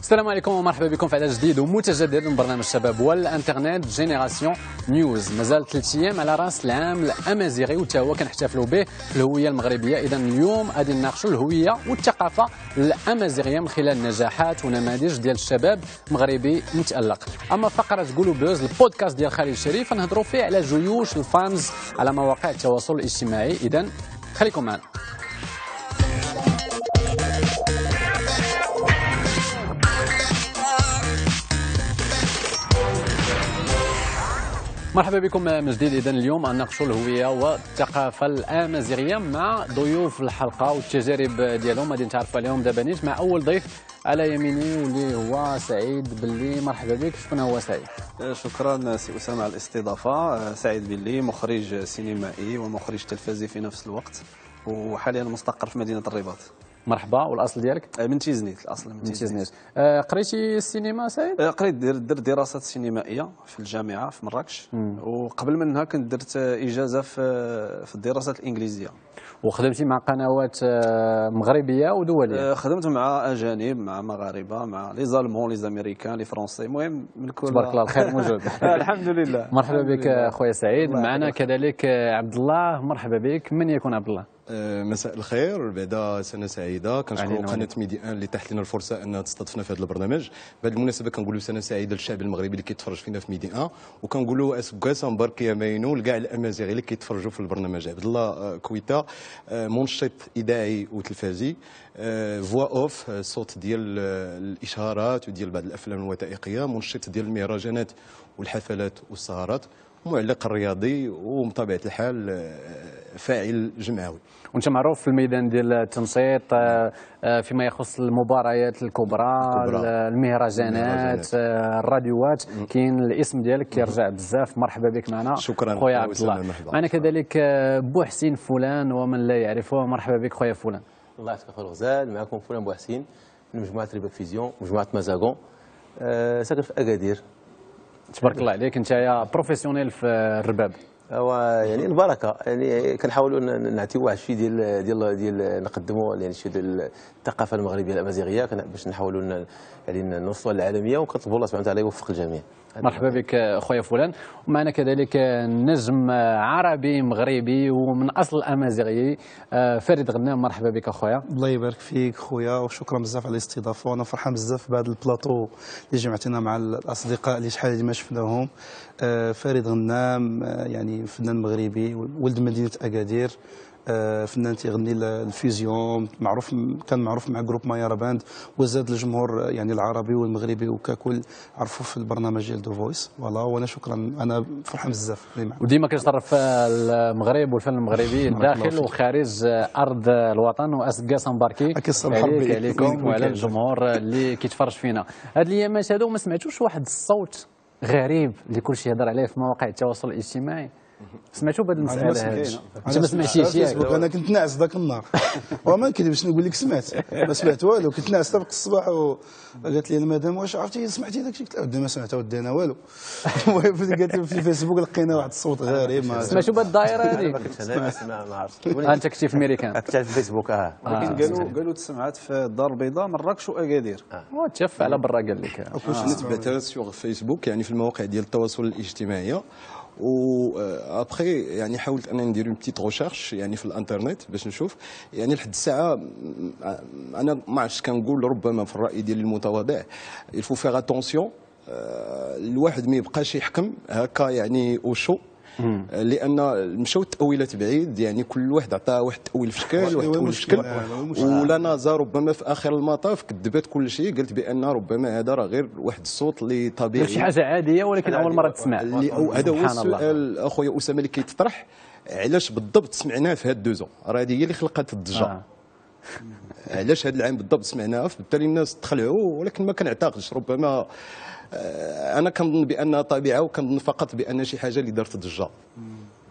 السلام عليكم ومرحبا بكم في عدد جديد ومتجدد من برنامج الشباب والانترنت جينيراسيون نيوز. مازال 3 ايام على راس العام الامازيغي وتا هو كنحتفلوا به في الهويه المغربيه. اذا اليوم غادي نناقشوا الهويه والثقافه الامازيغيه من خلال نجاحات ونماذج ديال الشباب مغربي متالق. اما فقره قولوا بوز البودكاست ديال خالد الشريف نهضروا فيه على جيوش الفانز على مواقع التواصل الاجتماعي. اذا خليكم معنا. مرحبا بكم من جديد. اذا اليوم نناقشوا الهويه والثقافه الامازيغيه مع ضيوف الحلقه والتجارب ديالهم غادي نتعرفوا عليهم دابا نيت مع اول ضيف على يميني واللي هو سعيد بلي. مرحبا بك. شكون هو سعيد؟ شكرا سي اسامه على الاستضافه. سعيد بلي مخرج سينمائي ومخرج تلفزي في نفس الوقت، وحاليا مستقر في مدينه الرباط. مرحبا. والاصل ديالك؟ من تيزنيت. الاصل من تيزنيت. قريتي السينما سعيد؟ قريت درت دراسات سينمائيه في الجامعه في مراكش، وقبل منها كنت درت اجازه في الدراسات الانجليزيه. وخدمتي مع قنوات مغربيه ودوليه؟ خدمت مع اجانب، مع مغاربه، مع لي زالمون، لي زاميريكان، لي فرونسي، المهم من كل. تبارك الله الخير موجود. الحمد لله. مرحبا بك اخويا سعيد. معنا كذلك عبد الله. مرحبا بك. من يكون عبد الله؟ مساء الخير. بعدا سنه سعيده. كنشكروا قناه ميدي ان اللي تحت لنا الفرصه انها تستضيفنا في هذا البرنامج. بهذه المناسبه كنقولوا سنه سعيده للشعب المغربي اللي كيتفرج فينا في ميدي ان، وكنقولوا اسكاسا مبارك يا ماينو لكاع الامازيغي اللي كيتفرجوا في البرنامج. عبد الله كويتا منشط اذاعي وتلفزي، فوا اوف صوت ديال الاشهارات وديال بعض الافلام الوثائقيه، منشط ديال المهرجانات والحفلات والسهرات، معلق رياضي، وبطبيعه الحال فاعل جمعوي. وانت معروف في الميدان ديال التنشيط فيما يخص المباريات الكبرى، المهرجانات، الراديوات. كاين الاسم ديالك كيرجع بزاف. مرحبا بك معنا. شكرا خويا عبد الله. معنا كذلك بوحسين فلان ومن لا يعرفه. مرحبا بك خويا فلان. الله يعطيك الخير غزال. معكم فلان بوحسين من مجموعه ريبا فيزيون، مجموعه مازاغون، ساكن في اكادير. تبارك الله عليك. انت يا بروفيسيونيل في الرباب. هو يعني البركه، يعني كنحاولوا نعطيو واحد الشيء ديال نقدموا يعني شي ديال الثقافه المغربيه الامازيغيه باش نحاولوا يعني نوصلوا للعالميه، وكنطلبوا الله سبحانه وتعالى يوفق الجميع. مرحبا بك خويا فلان. ومعنا كذلك نجم عربي مغربي ومن اصل امازيغي، فريد غنام. مرحبا بك اخويا. الله يبارك فيك خويا، وشكرا بزاف على الاستضافه. وانا فرحان بزاف بهذا البلاطو اللي جمعتنا مع الاصدقاء اللي شحال ما شفناهم. فريد غنام يعني فنان مغربي ولد مدينه اكادير، فنان تيغني الفيزيون، كان معروف مع جروب مايارا باند، وزاد الجمهور يعني العربي والمغربي وككل عرفوه في البرنامج ديال دو فويس. فوالا. وانا شكرا، انا فرحان بزاف. وديما كنشرف المغرب والفن المغربي داخل وخارج ارض الوطن. واسكاس مباركي عليكم وعلى الجمهور اللي كيتفرج فينا هاد الايامات هادو. ما سمعتوش واحد الصوت غريب اللي كلشي يهضر عليه في مواقع التواصل الاجتماعي؟ سمعتوا بهذه المساله هذه؟ انت ما سمعتيش ياك؟ انا كنت ناعس ذاك النهار وما نكذبش نقول لك سمعت، ما سمعت والو. كنت ناعس حتى الصباح وقالت لي المدام واش عرفتي سمعتي داك الشيء؟ قلت لها ما سمعت ودي انا والو. المهم قالت لي في الفيسبوك لقينا واحد الصوت غريب. سمعتوا بهذه الدائره هذه؟ ما عرفتش. انت كنتي في الميريكان؟ كنت في الفيسبوك. ولكن قالوا تسمعات في الدار البيضاء، مراكش واكادير. تشف على برا قال لك. نتبعتها سيغ فيسبوك، يعني في المواقع ديال التواصل الاجتماعي. و ابخي يعني حاولت انني ندير اون بتيت ريشيرش يعني في الانترنت باش نشوف. يعني لحد الساعه انا ما عرفتش، كنقول ربما في الراي ديالي المتواضع الفو فيغ اتونسيون الواحد ما يبقاش يحكم هكا يعني اوشو، لان مشاو التاويلات بعيد. يعني كل واحد عطاه واحد التاويل في شكل، واحد التاويل في شكل، ولا نازا ربما في اخر المطاف كذبت كل شيء. قلت بان ربما هذا راه غير واحد الصوت اللي طبيعي، شي حاجه عاديه ولكن اول مره تسمع. هذا هو السؤال اخويا اسامه اللي كيتطرح. علاش بالضبط سمعناه في هاد دوزون؟ راه هذه هي اللي خلقت الضجه. علاش هذا العام بالضبط سمعناها؟ فبالتالي الناس تخلعوا، ولكن ما كنعتقدش. ربما انا كنظن بانها طبيعه، وكنظن فقط بان شي حاجه اللي دارت ضجه.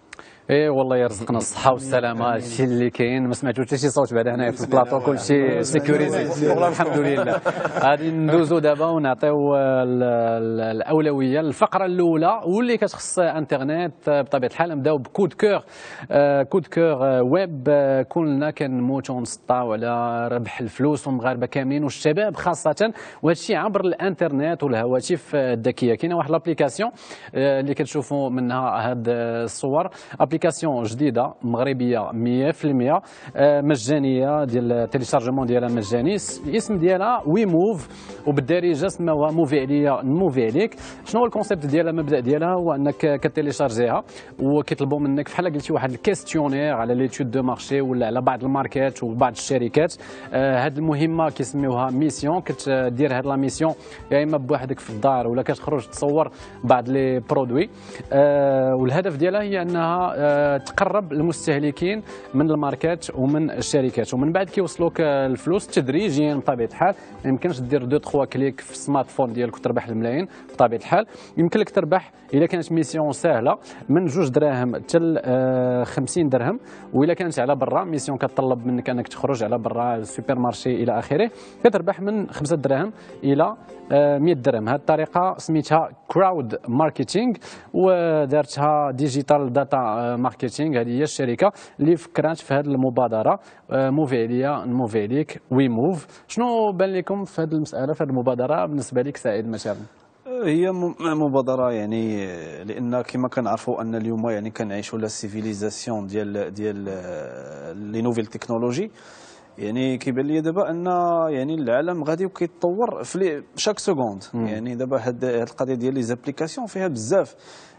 اي والله يرزقنا الصحه والسلامه، هادشي اللي كاين. ما سمعتو حتى شي صوت بعد هنايا في البلاطو، كلشي سيكوريزي والله الحمد لله. غادي ندوزو دابا ونعطيو الاولويه للفقره الاولى واللي كتخص انترنت بطبيعه الحال. نبداو بكود كور. كود كور ويب. كلنا كنموتوا ونسطاو على ربح الفلوس والمغاربه كاملين والشباب خاصه، وهذا الشيء عبر الانترنت والهواتف الذكيه. كاينه واحد لابليكاسيون اللي كتشوفوا منها هاد الصور، ابليكاسيون جديده مغربيه 100% مجانيه، ديال التيليشارجمون ديالها مجاني. الاسم ديالها وي موف، وبالدارجه سماوها موفي عليا نموفي عليك. شنو هو الكونسيبت ديالها؟ المبدا ديالها هو انك كتيليشارجيها وكيطلبوا منك بحال قلتي واحد الكيستيونير على ليتود دو مارشي ولا على بعض الماركات وبعض الشركات. هاد المهمه كيسميوها ميسيون. كتدير هاد لا ميسيون يا اما بوحدك في الدار ولا كتخرج تصور بعض لي برودوي. والهدف ديالها هي انها تقرب المستهلكين من الماركات ومن الشركات، ومن بعد كيوصلوك الفلوس تدريجيا بطبيعه الحال. ما يمكنش دير 2-3 كليك في السمارت فون ديالك وتربح الملايين بطبيعه الحال. يمكن لك تربح الا كانت ميسيون سهله من 2 دراهم حتى 50 درهم، والا كانت على برا ميسيون كتطلب منك انك تخرج على برا السوبر مارشي الى اخره، كتربح من 5 دراهم الى 100 درهم. هذه الطريقه سميتها كراود ماركتينغ، ودارتها ديجيتال داتا ماركتينغ. هذه هي الشركه اللي فكرات في هذه المبادره موفي عليا نموفي عليك وي موف. شنو بان لكم في هذه المساله، في هذه المبادره بالنسبه لك سعيد مثلا؟ هي مبادره يعني لان كما كنعرفوا ان اليوم يعني كنعيشوا لا سيفيليزاسيون ديال لي نوفيل تكنولوجي. يعني كيبان لي دابا ان يعني العالم غادي وكيتطور في شاك سكوند. يعني دابا هاد القضيه ديال لي زابليكاسيون فيها بزاف،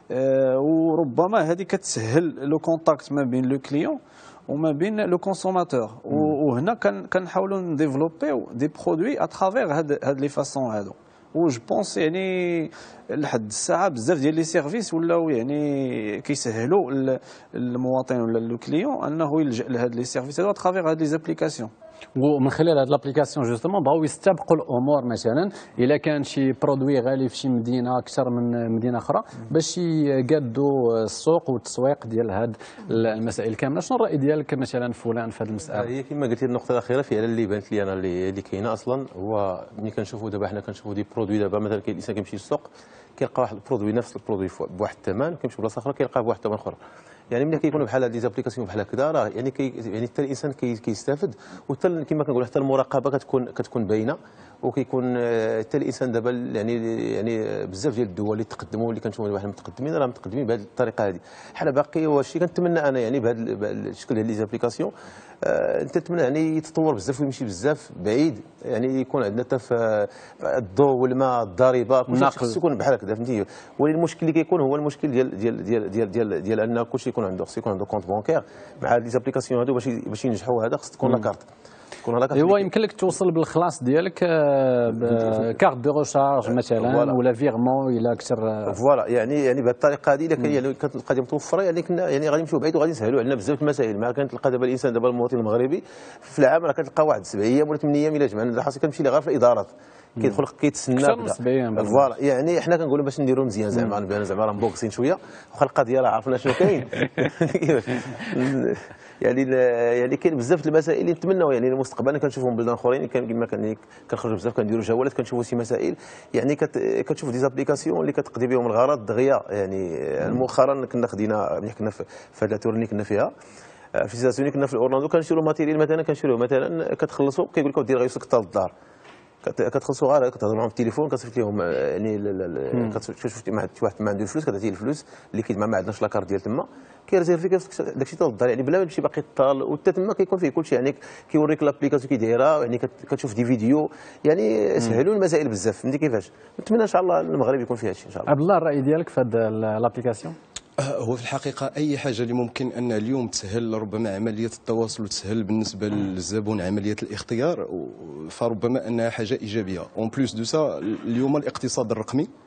وربما هذه كتسهل لو كونتاكت ما بين لو كليون وما بين لو كونسوماتور. وهنا كنحاولوا نديفلوبيو دي برودوي اترافير هاد لي فاسون هادو. و جو بونس يعني لحد الساعه بزاف ديال لي سيرفيس ولاو يعني كيسهلوا المواطن ولا لو كليون انه يلجا لهاد لي سيرفيس هادو اترافير هاد لي زابليكاسيون. ومن خلال هذه لابليكاسيون جوستومون بغاو يستبقوا الامور. مثلا الا كان شي برودوي غالي في شي مدينه اكثر من مدينه اخرى باش يقادوا السوق والتسويق ديال هاد المسائل كامله. شنو الراي ديالك مثلا فلان في هذه المساله؟ هي كما قلتي النقطه الاخيره فعلا اللي بانت لي انا اللي كاينه اصلا، هو ملي كنشوفوا دابا حنا كنشوفوا دي برودوي. دابا مثلا كاين الانسان كيمشي للسوق كيلقى واحد البرودوي نفس البرودوي بواحد الثمن، كيمشي بلاصه اخرى كيلقاه بواحد الثمن اخر. يعني ملي كيكونوا بحال هاد لي زابليكاسيون بحال هكذا راه يعني يعني حتى الانسان كيستافد، وحتى كما كنقول حتى المراقبه كتكون باينه، وكيكون حتى الانسان دابا يعني بزاف ديال الدول اللي تقدموا اللي كنشوفوا واحد متقدمين راه متقدمين بهذه الطريقه هذه. حنا باقي واش كنتمنى انا يعني بهذا الشكل ديال لي زابليكاسيون انت تتمنى يعني يتطور بزاف ويمشي بزاف بعيد، يعني يكون عندنا حتى في الضوء والماء الضريبه كلشي خصو يكون بحال هكذا فهمتي. ولكن المشكل اللي كيكون هو المشكل ديال ان كلشي يكون عنده كونت بانكير مع هاد لي زابليكاسيون هادو باش ينجحوا. هذا خص تكون لاكارت. ايوا يمكن لك توصل بالخلاص ديالك كارت دو ريشارج مثلا ولا فيغمون الى اكثر. فوالا يعني بهذه الطريقه هذه الا كانت القضيه متوفره يعني كنا يعني غادي نمشيو بعيد وغادي نسهلوا علينا بزاف المسائل. ما كنتلقى دابا الانسان دابا المواطن المغربي في العام راه كتلقى واحد 7 ايام ولا 8 ايام الا جمعنا خاصك كنمشي ليه غير في الادارات كيدخل كيتسنى فوالا. يعني حنا كنقولوا باش نديروا مزيان زعما نبان زعما راه مبوكسين شويه واخا القضيه راه عرفنا شنو كاين. يعني كاين بزاف المسائل اللي نتمنوا يعني المستقبل كنشوفهم بلدان اخرين كما كنخرجوا بزاف كنديروا جولات كنشوفوا شي مسائل يعني كتشوف دي زابليكاسيون اللي كتقضي بهم الغرض دغيا. يعني مؤخرا كنا خدينا ملي كنا في هذه التور اللي كنا فيها في سيزاسيوني كنا في اورلاندو كنشريو ماتيريال مثلا كتخلصوا كيقول لك دير غيوصلك حتى للدار كتخلصوا غير كتهضر معهم في التليفون كتصيفط لهم يعني كتشوف واحد ما عنده الفلوس كتعطيه الفلوس اللي كيد ما عندناش لاكارت ديال تما كيرزيرفي داكشي حتى للدار يعني بلا ما تمشي باقي طال. وحتى تما كيكون فيه كلشي يعني كيوريك لابليكاسيون كي دايره يعني كتشوف دي فيديو يعني سهلوا المسائل بزاف. فهمتي كيفاش؟ نتمنى ان شاء الله المغرب يكون فيها هادشي ان شاء الله. عبد الله الراي ديالك في هذه لابليكاسيون؟ هو في الحقيقة أي حاجة اللي ممكن أن اليوم تسهل ربما عملية التواصل وتسهل بالنسبة للزبون عملية الاختيار فربما أنها حاجة إيجابية. اون بليس دو سا اليوم الاقتصاد الرقمي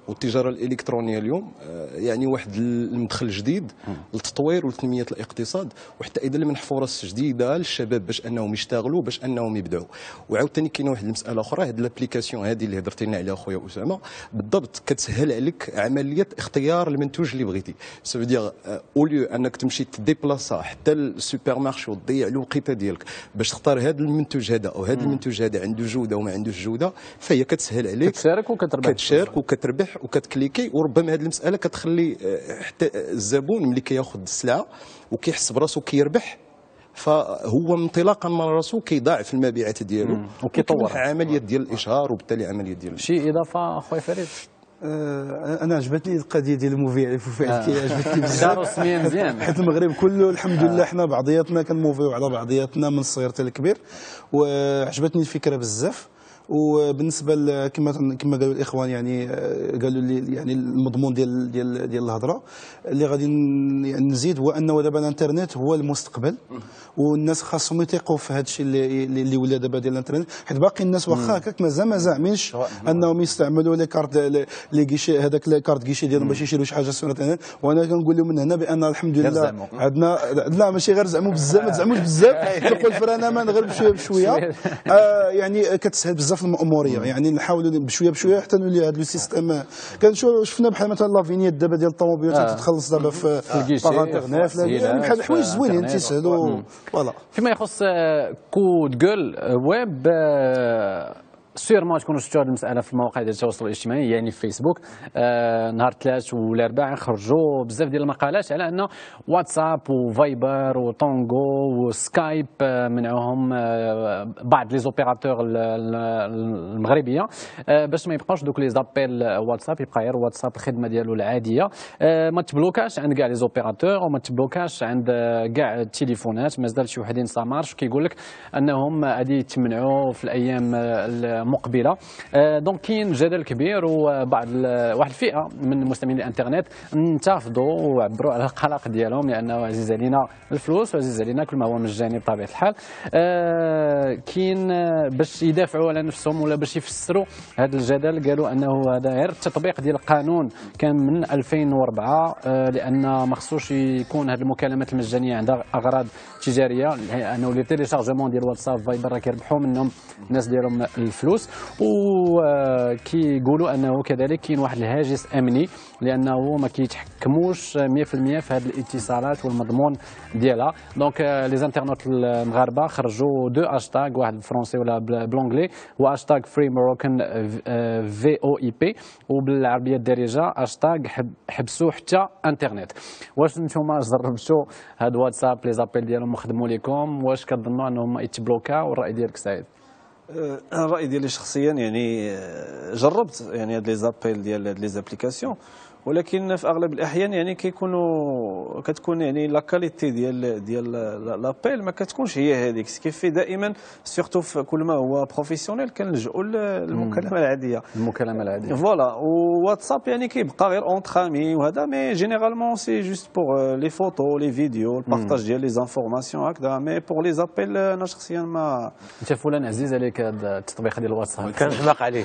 والتجاره الالكترونيه اليوم يعني واحد المدخل جديد للتطوير وتنميه الاقتصاد، وحتى ايضا من فرص جديده للشباب باش انهم يشتغلوا، باش انهم يبدعوا. وعاوتاني كاينه واحد المساله اخرى، هذه الابليكاسيون هذه اللي هضرتي لنا عليها خويا اسامه بالضبط كتسهل عليك عمليه اختيار المنتوج اللي بغيتي. سو دير اوليو انك تمشي تديبلاصا حتى السوبر مارشي وتضيع الوقيته ديالك باش تختار هذا المنتوج هذا او هذا المنتوج هذا عنده جوده وما عندوش جوده، فهي كتسهل عليك، كتشارك وكتربح وكتكليكي. وربما هذه المساله كتخلي حتى الزبون ملي كياخذ السلعه وكيحس براسو كيربح، فهو انطلاقا من راسو كيضاعف المبيعات ديالو وكيطور عمليه ديال الاشهار وبالتالي عمليه ديال شي اضافه خويا فريد. انا عجبتني القضيه ديال المبيع عجبتني داروا سميه مزيان، حيت المغرب كله الحمد لله حنا بعضياتنا كنموفيو على بعضياتنا من الصغير حتى الكبير، وعجبتني الفكره بزاف. وبالنسبه كما قالوا الاخوان يعني قالوا لي يعني المضمون ديال الهضره اللي غادي نزيد هو انه دابا الانترنت هو المستقبل، والناس خاصهم يثيقوا في هذا الشيء اللي ولا دابا ديال الانترنت، حيت باقي الناس واخا هكاك مازال ما زعمينش انهم يستعملوا لي كارت لي كيشي، هذاك لي كارت كيشي ديالهم باش يشريو شي حاجه سور الانترنت. وانا كنقول لهم من هنا بان الحمد لله عندنا لا ماشي غير زعموا بزاف، ما تزعموش بزاف، نقول فرانمان غير بشويه بشويه يعني كتسهل بزاف المأموريه. يعني نحاولوا بشويه بشويه حتى نولي هذا السيستم. شفنا بحال مثلا لافينيت دابا ديال الطوموبيلات تتخلص دابا في الانترنت، يعني بحال الحوايج زوينين تيسهلوا. فوالا فيما يخص كود جول ويب سيرمون تكونوا شفتوا هذه المساله في المواقع ديال التواصل الاجتماعي، يعني في فيسبوك. نهار الثلاث والاربعاء خرجوا بزاف ديال المقالات على انه واتساب وفايبر وطونغو وسكايب منعهم بعض لي زوبيراتور المغربيه باش ما يبقاوش دوك لي زابيل واتساب، يبقى غير واتساب الخدمه ديالو العاديه، ما تبلوكاش عند كاع لي زوبيراتور وما تبلوكاش عند كاع التليفونات. مازال شي وحدين سامارش كيقول لك انهم غادي يتمنعوا في الايام مقبله. دونك كاين جدل كبير، وبعض واحد الفئه من مستعملين الانترنت انتفضوا وعبروا على القلق ديالهم، لانه عزيز علينا الفلوس وعزيز علينا كل ما هو مجاني بطبيعه الحال. كاين باش يدافعوا على نفسهم ولا باش يفسروا هذا الجدل، قالوا انه هذا غير التطبيق ديال القانون كان من 2004، لان ما خصوش يكون هذه المكالمات المجانيه عندها اغراض تجاريه، لانه لي تيليشارجمون ديال واتساب فايبر راه كيربحوا منهم الناس ديالهم الفلوس. وكيقولوا انه كذلك كاين واحد الهاجس امني، لانه ما كيتحكموش 100% في هذه الاتصالات والمضمون ديالها. دونك لي زانترنوت المغاربه خرجوا دو هاشتاغ، واحد بالفرنسي ولا بالانجلي، هو هاشتاغ فري موروكان في او اي بي، وبالعربيه الدارجه هاشتاغ حبسوا حتى انترنت. واش نتوما جربتوا هاد واتساب لي زابيل ديالهم وخدموا لكم؟ واش كتظنوا انهم يتبلوكا؟ والراي ديالك سعيد؟ الراي ديالي شخصيا يعني جربت يعني هاد لي زابيل ديال هاد لي زابليكاسيون، ولكن في اغلب الاحيان يعني كتكون يعني لا كاليتي ديال لابيل ما كتكونش هي هذيك كيفي دائما، سورتو في كل ما هو بروفيسيونيل كنلجؤوا للمكالمه العاديه. فوالا. وواتساب يعني كيبقى غير اونتر امي وهذا، مي جينيرالمون سي جوست بور لي فوتو لي فيديو البارطاج ديال لي زانفورماسيون هكذا، مي بور لي زابيل انا شخصيا ما. انت فلان عزيز عليك هذا التطبيق ديال الواتساب؟ كنحماق عليه.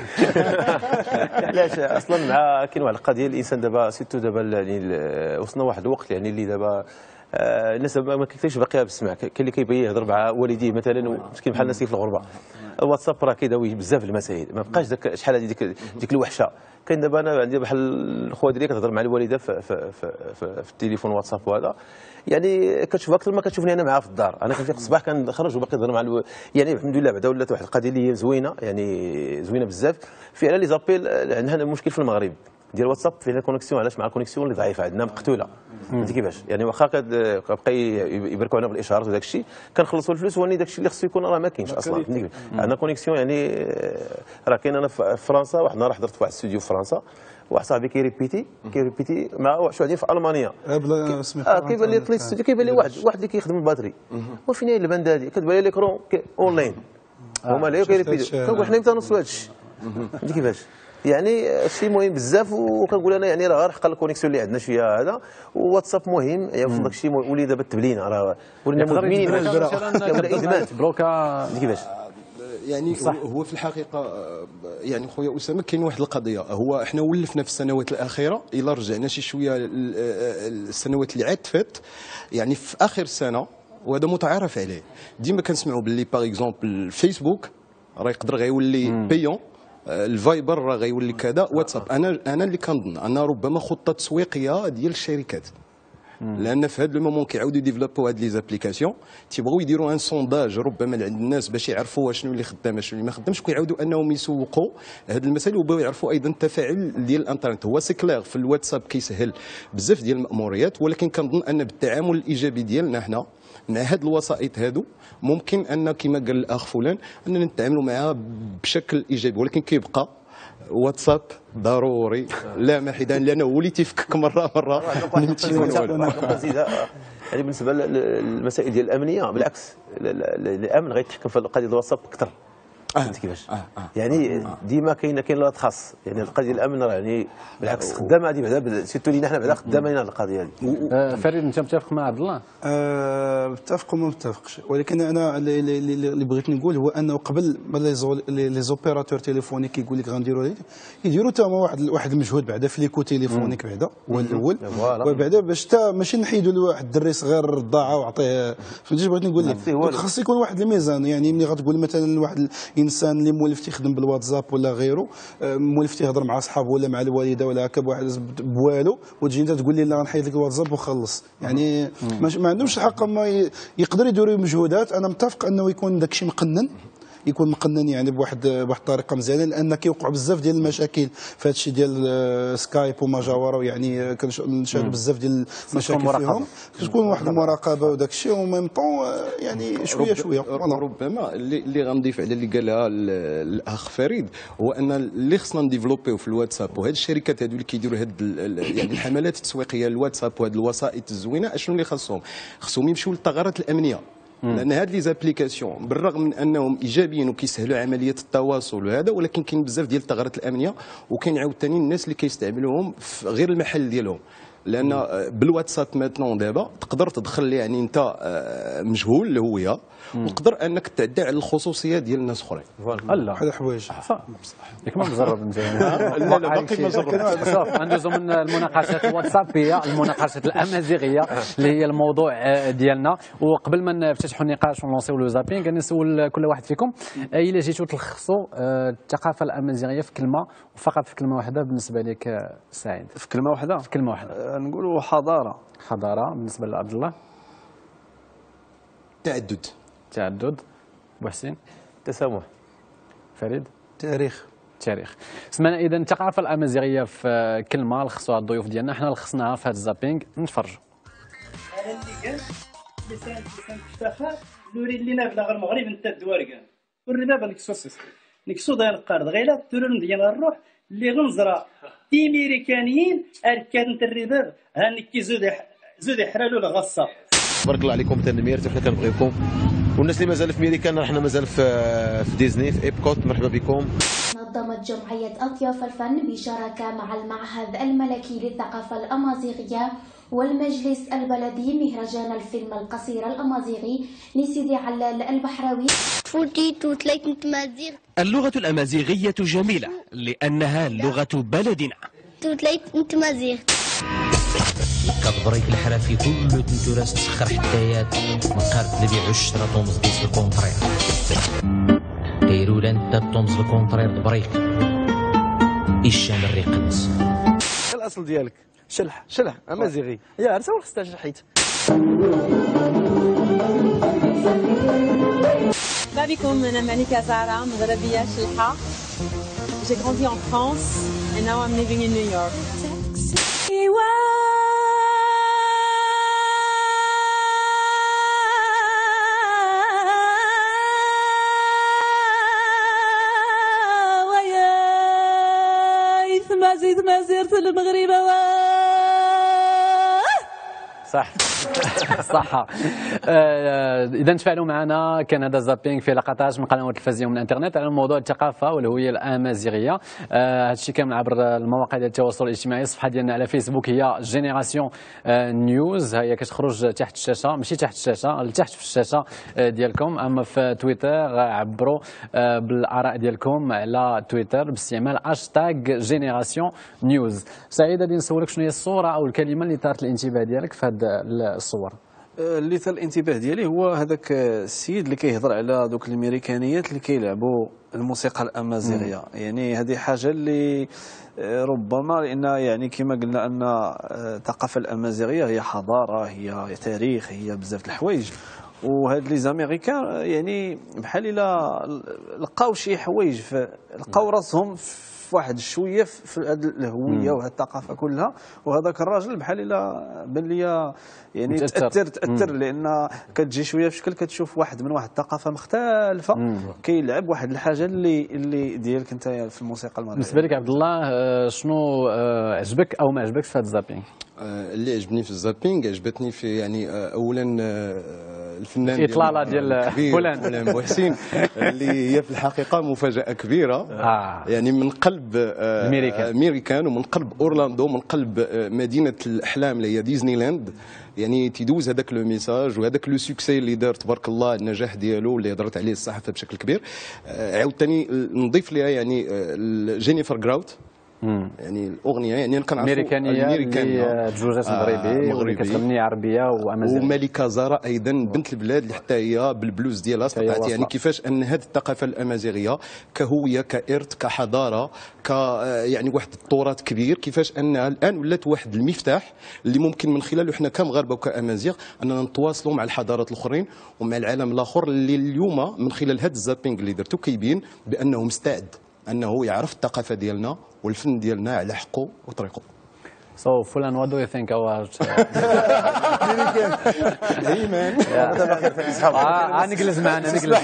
علاش اصلا مع كاين واحد القضيه الانسان دابا سيتو دابا يعني وصلنا واحد الوقت يعني اللي دابا الناس ما كيكتبش باقيه بالسمع، كاين اللي كيبغي يهضر مع والديه مثلا مسكين بحال الناس في الغربه. الواتساب راه كيداوي بزاف المسائل، ما بقاش داك شحال هذه ديك الوحشه. كاين دابا انا عندي بحال الخوات ديالي كتهضر مع الوالده في التليفون واتساب وهذا، يعني كتشوف اكثر ما كتشوفني انا معاها في الدار. انا كنفيق الصباح كنخرج وباقي نهضر مع يعني الحمد لله بعدا ولات واحد القضيه اللي هي زوينه، يعني زوينه بزاف. فعلا لي زابيل عندنا مشكل في المغرب ديال واتساب فينا كونيكسيون، علاش مع الكونيكسيون اللي ضعيفه عندنا مقتوله. فهمتي كيفاش؟ يعني واخا كتبقى يبركوا علينا بالاشارات وداك الشيء كنخلصوا الفلوس، هو داك الشيء اللي خصو يكون راه ما كاينش اصلا. فهمتي عندنا كونيكسيون يعني راه كاين. انا في فرنسا واحد النهار حضرت في واحد الاستوديو في فرنسا، واحد صاحبي كيريبيتي مع شي وحدين في المانيا. كيبان لي طليت الاستوديو كيبان لي واحد اللي كيخدم الباتري، وفين هي الباند هذه كتبان لي ليكرون اونلاين هما اللي كيريبيتيو. كنقول حنا امتى نوصلوا هذا الشيء؟ فهمتي كيفاش؟ يعني شيء مهم بزاف. وكنقول انا يعني راه غير حق الكونيكسيون اللي عندنا شويه هذا، واتساب مهم يعني في داك الشيء. ولي دابا التبلينه راه ولينا مدمنين، ولا ادمان بلوكا. كيفاش يعني هو في الحقيقه يعني خويا اسامه كاين واحد القضيه، هو احنا ولفنا في السنوات الاخيره الى رجعنا شي شويه السنوات اللي عاد فات، يعني في اخر سنه وهذا متعارف عليه. ديما كنسمعوا باللي باغ اكزومبل الفيسبوك راه يقدر غيولي بيون، الفايبر راه غيولي كذا، واتساب. انا اللي كنظن ان ربما خطه تسويقيه ديال الشركات، لان في هذا المومون كيعاودوا يديفلوبوا هاد لي زابليكاسيون تيبغوا يديروا ان سونداج ربما عند الناس باش يعرفوا شنو اللي خدام شنو اللي ما خدامش، ويعاودوا انهم يسوقوا هاد المسائل وبغاو يعرفوا ايضا التفاعل ديال الانترنت. هو سي كلير في الواتساب كيسهل بزاف ديال المأموريات، ولكن كنظن ان بالتعامل الايجابي ديالنا حنا مع هاد الوسائط هادو ممكن ان كما قال الاخ فلان اننا نتعاملوا معها بشكل ايجابي، ولكن كيبقى واتساب ضروري لا محيدا، لانه هو اللي تيفكك مره من التليفون. يعني بالنسبه للمسائل ديال الامنيه بالعكس الامن غيتحكم في القضيه الواتساب اكثر. فهمت كيفاش؟ يعني ديما كاين لا خاص، يعني القضيه الامن راه يعني بالعكس خدامه هذه بعدا سيرتو لينا حنا بعدا خدامين هذه القضيه هذه. فريد انت متفق مع عبد الله؟ متفق وما متفقش، ولكن انا اللي بغيت نقول هو انه قبل ما لي زوبيراتور تيليفونيك يقول لك غنديروا يديروا حتى هما واحد المجهود بعدا في ليكو تيليفونيك بعدا هو الاول، وبعدا باش حتى ماشي نحيدوا لواحد الدري صغير الضاعه وعطيه. فهمتي بغيت نقول لك خاص يكون واحد الميزان. يعني ملي غتقول مثلا واحد الانسان اللي مولف تيخدم بالواتساب ولا غيره، مولف تيهضر مع صحابه ولا مع الوالده ولا هكا بواحد بوالو، وتجي انت تقول لي لا غنحيد لك الواتساب وخلص. يعني ما عندهمش الحق، ما يقدروا يديروا مجهودات. انا متفق انه يكون داك الشيء مقنن، يكون مقنن يعني بواحد الطريقه مزيانه، لان كيوقعوا بزاف ديال المشاكل في هذا الشيء ديال سكايب وما جاورا. يعني كنشاهدوا بزاف ديال المشاكل فيهم، تكون واحد المراقبه وداك الشيء، وميم طون يعني شويه ربما اللي غنضيف على اللي قالها الاخ فريد هو ان اللي خصنا نديفلوبيو في الواتساب، وهاد الشركات هادو اللي كيديروا هاد يعني الحملات التسويقيه للواتساب وهاد الوسائط الزوينه، شنو اللي خصهم يمشيو للثغرات الامنيه. لان هاد لي زابليكاسيون بالرغم من انهم ايجابيين وكيسهلوا عمليه التواصل وهذا، ولكن كاين بزاف ديال الثغرات الامنيه، وكاين عاوتاني الناس اللي كيستعملوهم في غير المحل ديالهم. لان بالواتساب ماتنون دابا تقدر تدخل يعني انت مجهول الهويه، وتقدر انك تعدى على الخصوصيه ديال الناس اخرين. لا بحال الحوايج ياك ما مجرب مزيان. لا باقي ما جربتش. صافي ندوزو من المناقشات الواتسابيه المناقشات الامازيغيه اللي هي الموضوع ديالنا. وقبل ما نفتتحوا النقاش ونلونسيو لو زابين، كنسول كل واحد فيكم الا جيتوا تلخصوا الثقافه الامازيغيه في كلمه، وفقط في كلمه واحده بالنسبه لك سعيد. في كلمه واحده؟ في كلمه واحده نقولوا حضاره. حضاره. بالنسبه لعبد الله؟ تعدد. بوحسين؟ تسامح. فريد؟ تاريخ. سمعنا اذا الثقافه الامازيغيه في كلمه لخصوها الضيوف ديالنا، حنا لخصناها في هذا الزابينغ. نتفرجوا. انا اللي قال لسان تفتخر نوري لينا بلا غير المغرب انت الدواركان ورنا بالك سوسس نكسو داير القارد غيلا تورن ديال الروح اللي غنزرا امريكانيين اركان الرباب هانكي زود يحرالوا الغصه. بارك الله عليكم تنمير، حنا كنبغيكم، والناس اللي مازال في ميريكان راه حنا مازال في ديزني في ايبكوت. مرحبا بكم. نظمت جمعية أطياف الفن بشراكة مع المعهد الملكي للثقافة الأمازيغية والمجلس البلدي مهرجان الفيلم القصير الأمازيغي لسيدي علال البحراوي. اللغة الأمازيغية جميلة لأنها لغة بلدنا. كتبريك الحرافي كله تنتوراس تسخر حكايات من قارد اللي بيعو الشرا طومز ديس الكونترير كيرو انت طومز الكونترير بريك الشام الريقنس. الاصل ديالك شلح امازيغي يا عرسه وخصها شحيت. مرحبا بكم، انا ملكة زهرة مغربية شلحة. J'ai grandi en France and now I'm living in New York. ما زرت المغرب صح صح. اذا تفاعلوا معنا، كان هذا زابينغ في لقطات من قنوات التلفزيون من الانترنت على موضوع الثقافه والهويه الامازيغيه. هذا الشيء كامل عبر المواقع ديال التواصل الاجتماعي. الصفحه ديالنا على فيسبوك هي جينيراسيون نيوز، هي كتخرج تحت الشاشه، ماشي تحت الشاشه، لتحت في الشاشه ديالكم. اما في تويتر عبروا بالاراء ديالكم على تويتر باستعمال هاشتاغ جينيراسيون نيوز. سعيد غادي نسولك شنو هي الصوره او الكلمه اللي طارت الانتباه ديالك في هذه الصور؟ اللي ثار الانتباه ديالي هو هذاك السيد اللي كيهضر على دوك الامريكانيات اللي كيلعبوا الموسيقى الامازيغيه. يعني هذه حاجه اللي ربما لان يعني كما قلنا ان الثقافه الامازيغيه هي حضاره، هي تاريخ، هي بزاف د الحوايج. وهاد لي زاميريكان يعني بحال الا لقاو شي حوايج، لقاو راسهم في واحد شويه في هذه الهويه وهذه الثقافه كلها. وهذاك الراجل بحال الا بان لي يعني تاثر لان كتجي شويه في شكل كتشوف واحد من واحد الثقافه مختلفه كيلعب واحد الحاجه اللي ديالك انت في الموسيقى المغربيه. بالنسبه لك عبد الله شنو عجبك او ما عجبكش في هذا الزابينغ؟ اللي عجبني في الزابينغ عجبتني في يعني اولا الفنان الاطلاله ديال فلان بوحسين اللي هي في الحقيقه مفاجاه كبيره. يعني من قلب امريكان ومن قلب اورلاندو، من قلب مدينه الاحلام اللي هي ديزني لاند. يعني تيدوز هذاك لو ميساج وهذاك لو سوكسي اللي دار تبارك الله، النجاح ديالو اللي هضرت عليه الصحافه بشكل كبير. عاوتاني نضيف ليها يعني جينيفر جراوت، يعني الاغنيه يعني كنعرفوا امريكانيه اللي تزوجات مغربي واللي كتغني عربيه وامازيغيه. وملكه زهره ايضا بنت البلاد اللي حتى هي بالبلوز ديالها استطاعت يعني كيفاش ان هذه الثقافه الامازيغيه كهويه كارث كحضاره يعني واحد التراث كبير، كيفاش انها الان ولات واحد المفتاح اللي ممكن من خلاله حنا كمغاربه وكامازيغ اننا نتواصلوا مع الحضارات الاخرين ومع العالم الاخر اللي اليوم من خلال هذا الزابينغ اللي درتو كيبين بانه مستعد انه يعرف الثقافه ديالنا والفن ديالنا على حقه وطريقه. So Fulan, what do you think about? Hey man. نجلس معنا نجلس.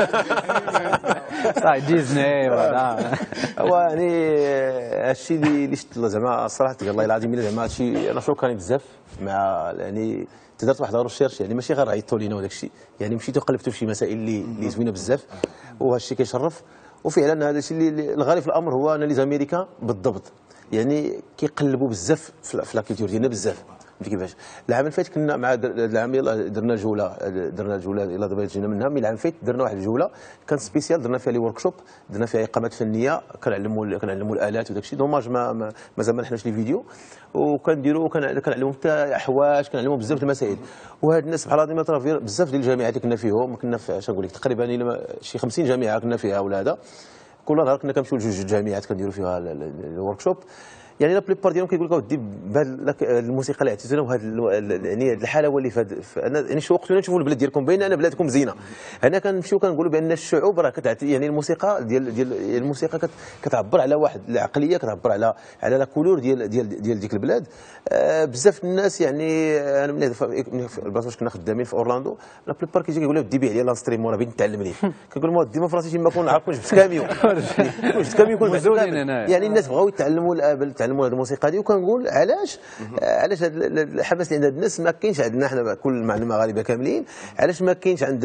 صحيح ديزني ولا. هو يعني هادشي اللي شفت زعما الصراحه الله العظيم الا زعما هادشي انا شوكاني بزاف مع يعني تدرت واحد الريشيرش يعني ماشي غير عيطوا لينا وداك الشيء، يعني مشيتو قلبتو في شي مسائل اللي زوينه بزاف وهذا الشيء كيشرف. وفعلا هذا الشيء اللي الغريب في الامر هو ان لي زاميريكان بالضبط يعني كيقلبوا بزاف في لاكولتور ديالنا بزاف. كيفاش العام اللي فات كنا مع العام يلاه درنا جوله يلاه دابا جينا منها. من العام اللي فات درنا واحد الجوله كان سبيسيال، درنا فيها لي ورك شوب، درنا فيها اقامات فنيه، كنعلموا الالات وداك الشيء. دوماج مازال ما حناش لي فيديو، وكنديروا كنعلموا حتى حواش، كنعلموا بزاف د المسائل. وهاد الناس بحال هادي ما ترى بزاف ديال الجامعات اللي كنا فيهم، كنا في اش نقول لك تقريبا شي 50 جامعه كنا فيها ولا هذا. كل نهار كنا كنمشيو لجوج جامعات كنديروا فيها الورك شوب. يعني لا بليبار ديالهم كيقول لك اودي بهاد الموسيقى اللي عطيتونا وهاد يعني هاد الحاله هو اللي يعني شوقتونا نشوفوا البلاد ديالكم باينه انا بلادكم زينه. هنا كنمشيو كنقولوا بان الشعوب راه كتعطي يعني الموسيقى ديال الموسيقى كتعبر على واحد العقليه، كتعبر على لا كولور ديال ديك البلاد. بزاف الناس يعني انا من البلاصه كنا خدامين في اورلاندو لا بليبار كيجي كيقول لي ودي بيع لي لانستريم وانا بغيت نتعلم ليه. كنقول له ودي ما فراسي ما كون عارف جبت كاميو جبت كاميو يعني الناس بغاو يتعلموا هذه الموسيقى هذه. وكنقول علاش هذا الحماس اللي عند الناس ما كاينش عندنا حنا كل مع المغاربه كاملين. علاش ما كاينش عند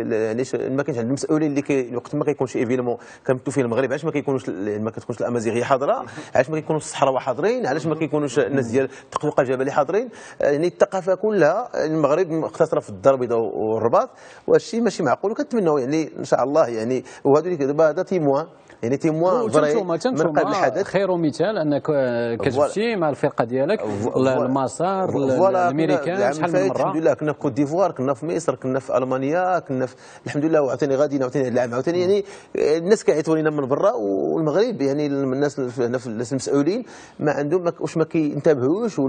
ما كاينش عند المسؤولين اللي وقت ما كيكون شي ايفينمون كنمتو فيه المغرب، علاش ما كتكونش الامازيغيه حاضره، علاش ما كيكونوش الصحراوه حاضرين، علاش ما كيكونوش الناس ديال التقطوقه الجبلي حاضرين. يعني الثقافه كلها المغرب مقتصره في الدار البيضاء والرباط، وهذا الشيء ماشي معقول. وكنتمنوا يعني ان شاء الله يعني وهذا دابا هذا تيموان يعني تيموان من قبل الحدث. خير مثال انك كتمشي مع الفرقه ديالك المسار الامريكان شحال من مره. الحمد لله كنا في كوت ديفوار، كنا في مصر، كنا في المانيا، كنا في الحمد لله. وعاوتاني غادي نعاوتاني العام عاوتاني يعني الناس كيعيطوا لنا من برا. والمغرب يعني الناس المسؤولين ما عندهم واش ما كينتبهوش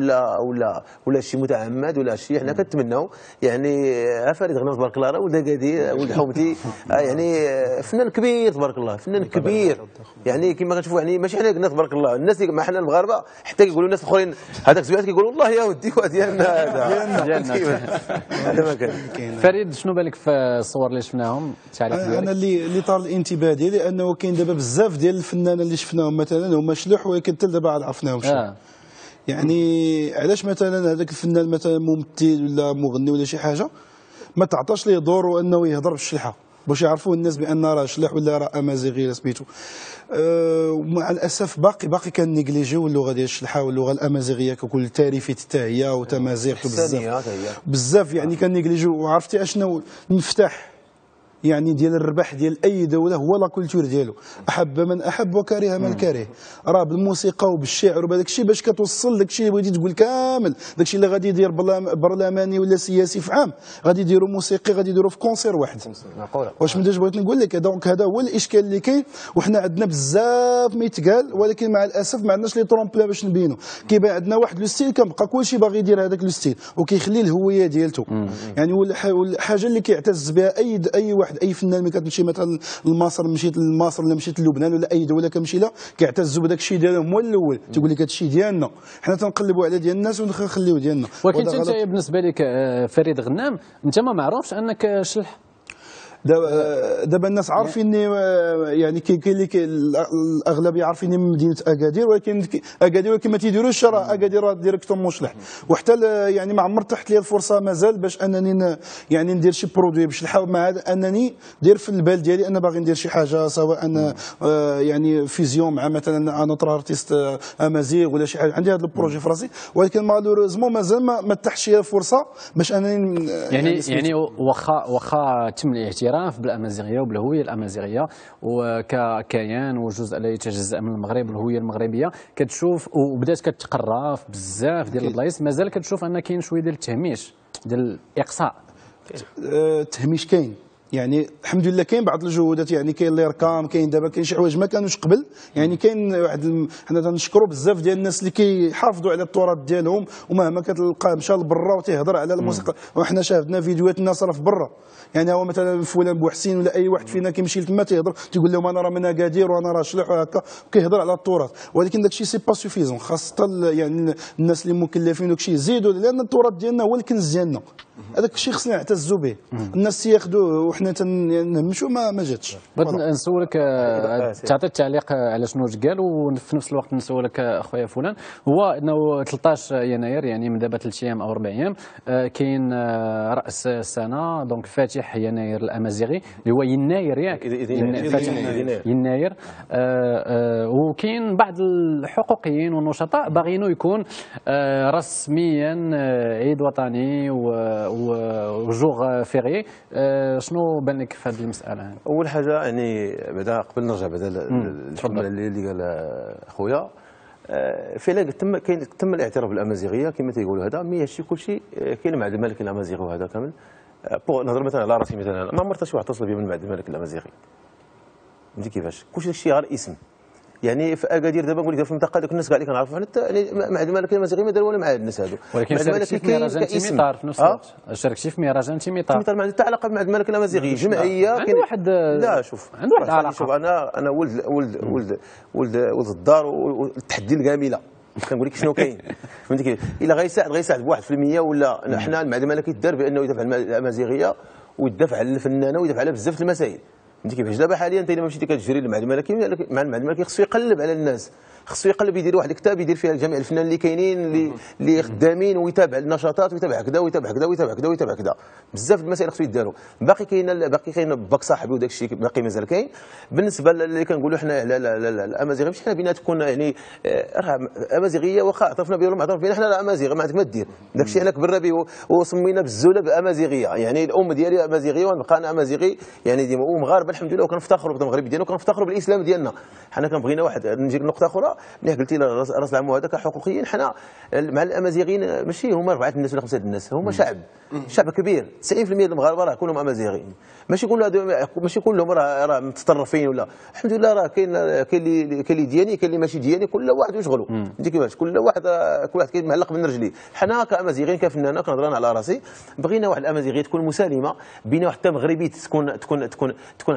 ولا شي متعمد ولا شي. حنا كنتمناو يعني فريد غنوز تبارك الله راه ولد اكادير ولد حومتي يعني فنان كبير تبارك الله، فنان كبير يعني كما كنشوفوا يعني ماشي حنا قلنا تبارك الله الناس ما حنا المغاربه حتى كيقولوا الناس الاخرين هذاك زويات كيقولوا والله يا ودي ديالنا هذا ما كان. فريد شنو بالك في الصور اللي شفناهم؟ انا اللي طار الانتباه ديالي انه كاين دابا بزاف ديال الفنانين اللي شفناهم مثلا هما شلوح ولكن حتى دابا عاد عرفناهم شنو. يعني علاش مثلا هذاك الفنان مثلا ممثل ولا مغني ولا شي حاجه ما تعطاش ليه دور وانه يهضر بالشلحه باش يعرفوا الناس بان راه شلح ولا راه امازيغي ولا سميتو. ومع الاسف باقي كنيجليجيو اللغه ديال الشلحه واللغه الامازيغيه ككل تعريفات حتى هي وتمازيغ بزاف يعني كنيجليجيو. وعرفتي اشنو المفتاح يعني ديال الربح ديال اي دوله هو لا كولتور ديالو، احب من احب وكره من كره. راه بالموسيقى وبالشعر وبهذاك الشيء باش كتوصل داك الشيء اللي بغيتي تقول كامل، داك الشيء اللي غادي يدير برلماني ولا سياسي في عام غادي يديروا موسيقي غادي يديروا في كونسير واحد. واش من بغيت نقول لك دونك هذا هو الاشكال اللي كاين. وحنا عندنا بزاف ما يتقال ولكن مع الاسف ما عندناش لي طرومبلا باش نبينوا. كيبان عندنا واحد لو ستيل كنبقى كلشي باغي يدير هذاك لو ستيل وكيخلي الهويه ديالته. يعني والحاجه اللي كيعتز بها اي واحد اي فنان ملي كتمشي مثلا لمصر، مشيت لمصر ولا مشيت للبنان ولا اي دوله كنمشي لها كيعتزوا بداك الشيء ديالهم هو الاول. تيقول لك هذا الشيء ديالنا حنا تنقلبوا على ديال الناس ونخليوه ديالنا. ولكن انت بالنسبه لك فريد غنام انت ما معروفش انك شلح. دابا الناس عارفيني يعني كاين اللي الاغلبيه عارفيني من مدينه اكادير ولكن ما تيديروش راه اكادير ديريكتوم مشلح. وحتى يعني ما عمر تحت لي الفرصه مازال باش انني يعني ندير شي برودوي باش نحاول مع انني دير في البال ديالي انا باغي ندير شي حاجه سواء يعني فيزيون مع مثلا انوتر ارتيست امازيغ ولا شي حاجه. عندي هذا البروجي في راسي ولكن مالوريزمون مازال ما تحش لي الفرصه باش انني يعني واخا تم الاعتراف بالامازيغيه وبالهويه الامازيغيه وككيان وجزء لا يتجزا من المغرب والهويه المغربيه كتشوف وبدات كتقرا في بزاف ديال البلايص مازال كتشوف ان كاين شويه ديال التهميش ديال الاقصاء. التهميش كاين يعني الحمد لله كاين بعض الجهودات يعني كاين اللي ركام كاين دابا كاين شي حوايج ما كانوش قبل يعني كاين واحد حنا تنشكروا بزاف ديال الناس اللي كيحافظوا على التراث ديالهم ومهما كتلقاه مشى لبرا وتيهضر على الموسيقى. وحنا شاهدنا فيديوهات الناس راه في برا يعني هو مثلا فلان بوحسين ولا اي واحد فينا كيمشي لتما تيهضر تيقول لهم انا راه من اكادير وانا راه شلح وهكا وكيهضر على التراث. ولكن داك الشيء سي با سوفيزون خاصه يعني الناس اللي مكلفين داك الشيء يزيدوا لان التراث ديالنا هو الكنز ديالنا. هذاك الشيء خصنا نعتزوا به. الناس تياخذوه وحنا تنهمشوا ما جاتش. بغيت نسولك تعطي التعليق على شنو قال وفي نفس الوقت نسولك اخويا فلان هو انه 13 يناير يعني من دابا 3 ايام او 4 ايام كاين راس السنه دونك فاتح يناير الامازيغي اللي هو يناير ياك فاتح يناير وكاين بعض الحقوقيين والنشطاء باغينو يكون رسميا عيد وطني وجوغ فيغي. شنو بان لك في هذه المساله؟ اول حاجه يعني بعدا قبل نرجع بعدا الجمله اللي قال اخويا فعلا تم الاعتراف بالامازيغيه كما تيقولوا هذا ماشي كلشي كاين مع الملك الامازيغي وهذا كامل. نهضر مثلا على راسي مثلا ما عمرت شي واحد اتصل بي من بعد الملك الامازيغي فهمتي كيفاش كلشي داكشي غير اسم. يعني في اكادير دابا نقول لك في المنطقه دوك الناس كاع اللي كنعرفوا يعني مع الملك الامازيغي ما دار والو مع الناس هادو. ولكن شاركتي في مهرجان تيميطار في نفس الوقت شاركتي في مهرجان تيميطار ما عندها علاقه مع الملك الامازيغي جمعيه عنده واحد لا شوف عنده واحد العلاقه. شوف انا ولد الدار والتحدي الكامله كنقول لك شنو كاين فهمتي كيف. الا غيساعد ب 1% ولا حنا مع الملك يدار بانه يدافع عن الامازيغيه ويدافع على الفنانه ويدافع على بزاف المسائل فهمتي كيفاش. دابا حاليا انت الا مشيتي كتجري مع الملكي مع الملكي خصو يقلب على الناس خصو يقلب يدير واحد الكتاب يدير فيها جميع الفنانين اللي كاينين اللي خدامين ويتابع النشاطات ويتابع كذا ويتابع كذا ويتابع كذا ويتابع كذا بزاف المسائل خصو يداروا. باقي كاين باك صاحبي وداك الشيء باقي مازال كاين. بالنسبه اللي كنقولوا حنا على الامازيغيه ماشي حنا بينا تكون يعني راه امازيغيه واخا اعترفنا بها ولا ما عترف بنا حنا راه امازيغ ما عندك ما دير داك الشيء حنا كبرنا به وسمينا بالزوله بامازيغيه يعني الام ديالي امازيغيه ونبقى انا امازيغي يعني ديما ومغاربه الحمد لله وكنفتخروا بالمغرب ديالنا وكنفتخروا بالاسلام ديالنا. حنا كنبغينا واحد نجيك نقطه اخرى ملي قلتي راس العام هذا كحقوقيين حنا مع الامازيغيين ماشي هما 4 الناس ولا 5 الناس هما شعب كبير 90% ديال المغاربه راه كلهم امازيغيين ماشي كلهم راه متطرفين ولا الحمد لله راه كاين اللي دياني كاين اللي ماشي دياني كل واحد ويشغلوا انت كيفاش كل واحد معلق بين رجليه. حنا كامازيغيين كفنانه كنهضر انا على راسي بغينا واحد الامازيغيه تكون مسالمه بينا واحد مغربي تكون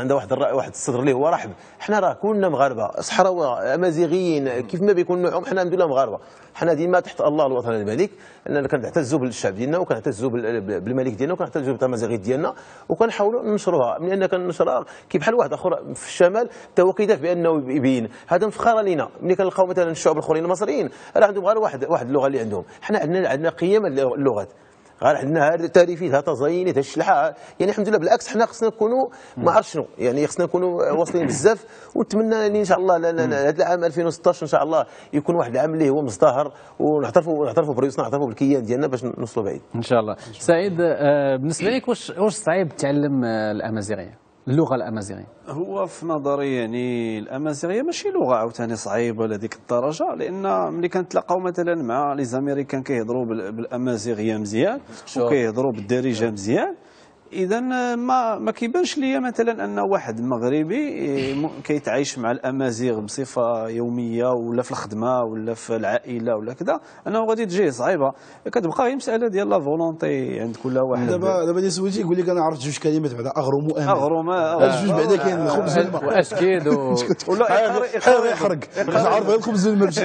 عندها واحد الصدر اللي هو رحب. حنا راه كلنا مغاربه صحراويه امازيغيين كيف ما بيكون نوعهم، حنا الحمد لله مغاربه، حنا ديما تحت الله الوطن الملك، اننا كنعتزوا بالشعب ديالنا وكنعتزوا بالملك ديالنا وكنعتزوا بالتمازيغ ديالنا وكنحاولوا ننشروها. ملي كنشرها كي بحال واحد اخر في الشمال حتى هو كيدافع بانه يبين هذا مفخره لينا. ملي كنلقاو مثلا الشعوب الاخرين المصريين راه عندهم غير واحد اللغه اللي عندهم، حنا عندنا قيم اللغات، غير عندنا التاريخيات تزاينات الشلحه، يعني الحمد لله بالعكس حنا خصنا نكونوا ما عرفت شنو، يعني خصنا نكونوا واصلين بزاف. ونتمنى ان شاء الله هذا العام 2016 ان شاء الله يكون واحد العام اللي هو مزدهر ونعترفوا بريوسنا، نعترفوا بالكيان ديالنا باش نوصلوا بعيد ان شاء الله. سعيد، بالنسبه لك واش صعيب تعلم الامازيغيه، اللغه الامازيغيه؟ هو في نظري يعني الامازيغيه ماشي لغه عاوتاني صعيبه لهذيك الدرجه، لان ملي كنتلاقاو مثلا مع لي زاميريكان كيهضروا بالامازيغيه مزيان وكيهضروا بالدارجه مزيان، اذا ما كيبانش ليا مثلا ان واحد مغربي كيتعايش مع الامازيغ بصفه يوميه ولا في الخدمه ولا في العائله ولا كذا انه غادي تجيه صعيبه. كتبقى غير مساله ديال لا فولونتي عند كل واحد. دابا اللي سولتي يقول لك انا عرفت جوج كلمات بعدا اغروم وامل. اغروم جوج بعدا كاين الخبز والماء واشكيد ولا يحرق عارف الخبز والماء ماشي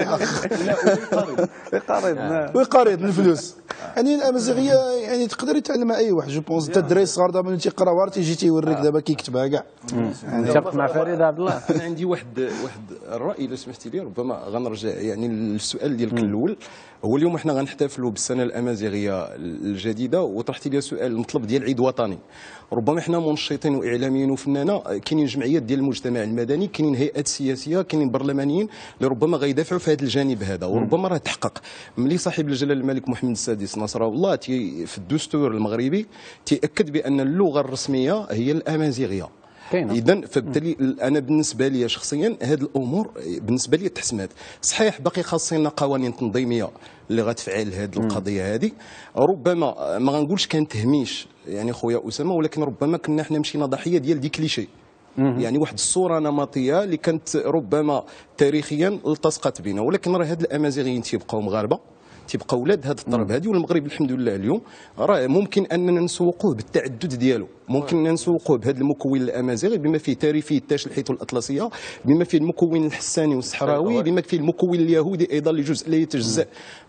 ويقارض من الفلوس. يعني الامازيغيه يعني تقدر يتعلمها اي واحد جو بونس. حتى الدراري الصغار دابا ملي تيقراو عاد تيجي تيوريك دابا كيكتبها كاع. اتفق مع فريد عبد الله. انا عندي واحد الراي الا سمحتي لي، ربما غنرجع يعني للسؤال ديالك الاول. هو اليوم احنا غنحتفلوا بالسنه الامازيغيه الجديده وطرحتي لي سؤال المطلب ديال عيد وطني. ربما احنا منشطين واعلاميين وفنانه، كاينين جمعيات ديال المجتمع المدني، كاينين هيئات سياسيه، كاينين برلمانيين اللي ربما غيدافعوا في هذا الجانب هذا، وربما راه تحقق. ملي صاحب الجلاله الملك محمد السادس نصره الله في الدستور المغربي تيأكد بان اللغه الرسميه هي الامازيغيه. اذا فبالتالي انا بالنسبه لي شخصيا هذه الامور بالنسبه لي تحسمات. صحيح باقي خاصنا قوانين تنظيميه اللي غتفعل هذه القضيه هذه، ربما ما غنقولش كان تهميش يعني خويا اسامه، ولكن ربما كنا احنا مشينا ضحيه ديال دي كليشي، يعني واحد الصوره نمطيه اللي كانت ربما تاريخيا التصقت بنا. ولكن راه هاد الامازيغيين تيبقاو مغاربه، تيبقى ولاد هذا الطرب هذه، والمغرب الحمد لله اليوم راه ممكن اننا نسوقوه بالتعدد ديالو، ممكن نسوقوه بهذا المكون الامازيغي بما فيه تاريخي التاشلحيت والاطلسيه، بما فيه المكون الحساني والصحراوي، بما فيه المكون اليهودي ايضا لجزء لا يتجزا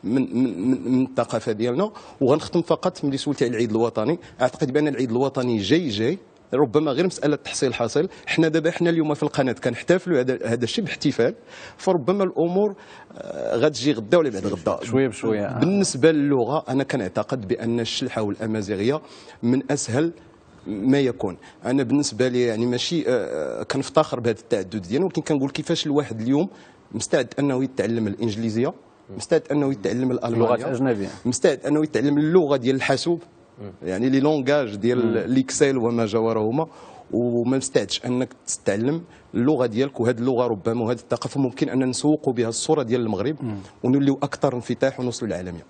من الثقافه ديالنا. وغنختم فقط ملي سولتي على العيد الوطني، اعتقد بان العيد الوطني جاي ربما غير مساله تحصيل حاصل. حنا دابا اليوم في القناه كنحتفلوا هذا الشيء باحتفال، فربما الامور غتجي غدا ولا بعد غدا شويه بشويه. بالنسبه للغه انا كنعتقد بان الشلحه والامازيغيه من اسهل ما يكون. انا بالنسبه لي يعني ماشي كنفتخر بهذا التعدد ديالنا، ولكن كنقول كيفاش الواحد اليوم مستعد انه يتعلم الانجليزيه، مستعد انه يتعلم الالمانيه، اللغات الاجنبيه، مستعد انه يتعلم اللغه ديال الحاسوب، يعني لي لونغاج ديال ليكسيل وما جاورهما، وما مستعدش انك تتعلم اللغه ديالك. وهذه اللغه ربما وهذه الثقافه ممكن ان نسوقوا بها الصوره ديال المغرب ونوليو اكثر انفتاح ونوصلوا للعالميه.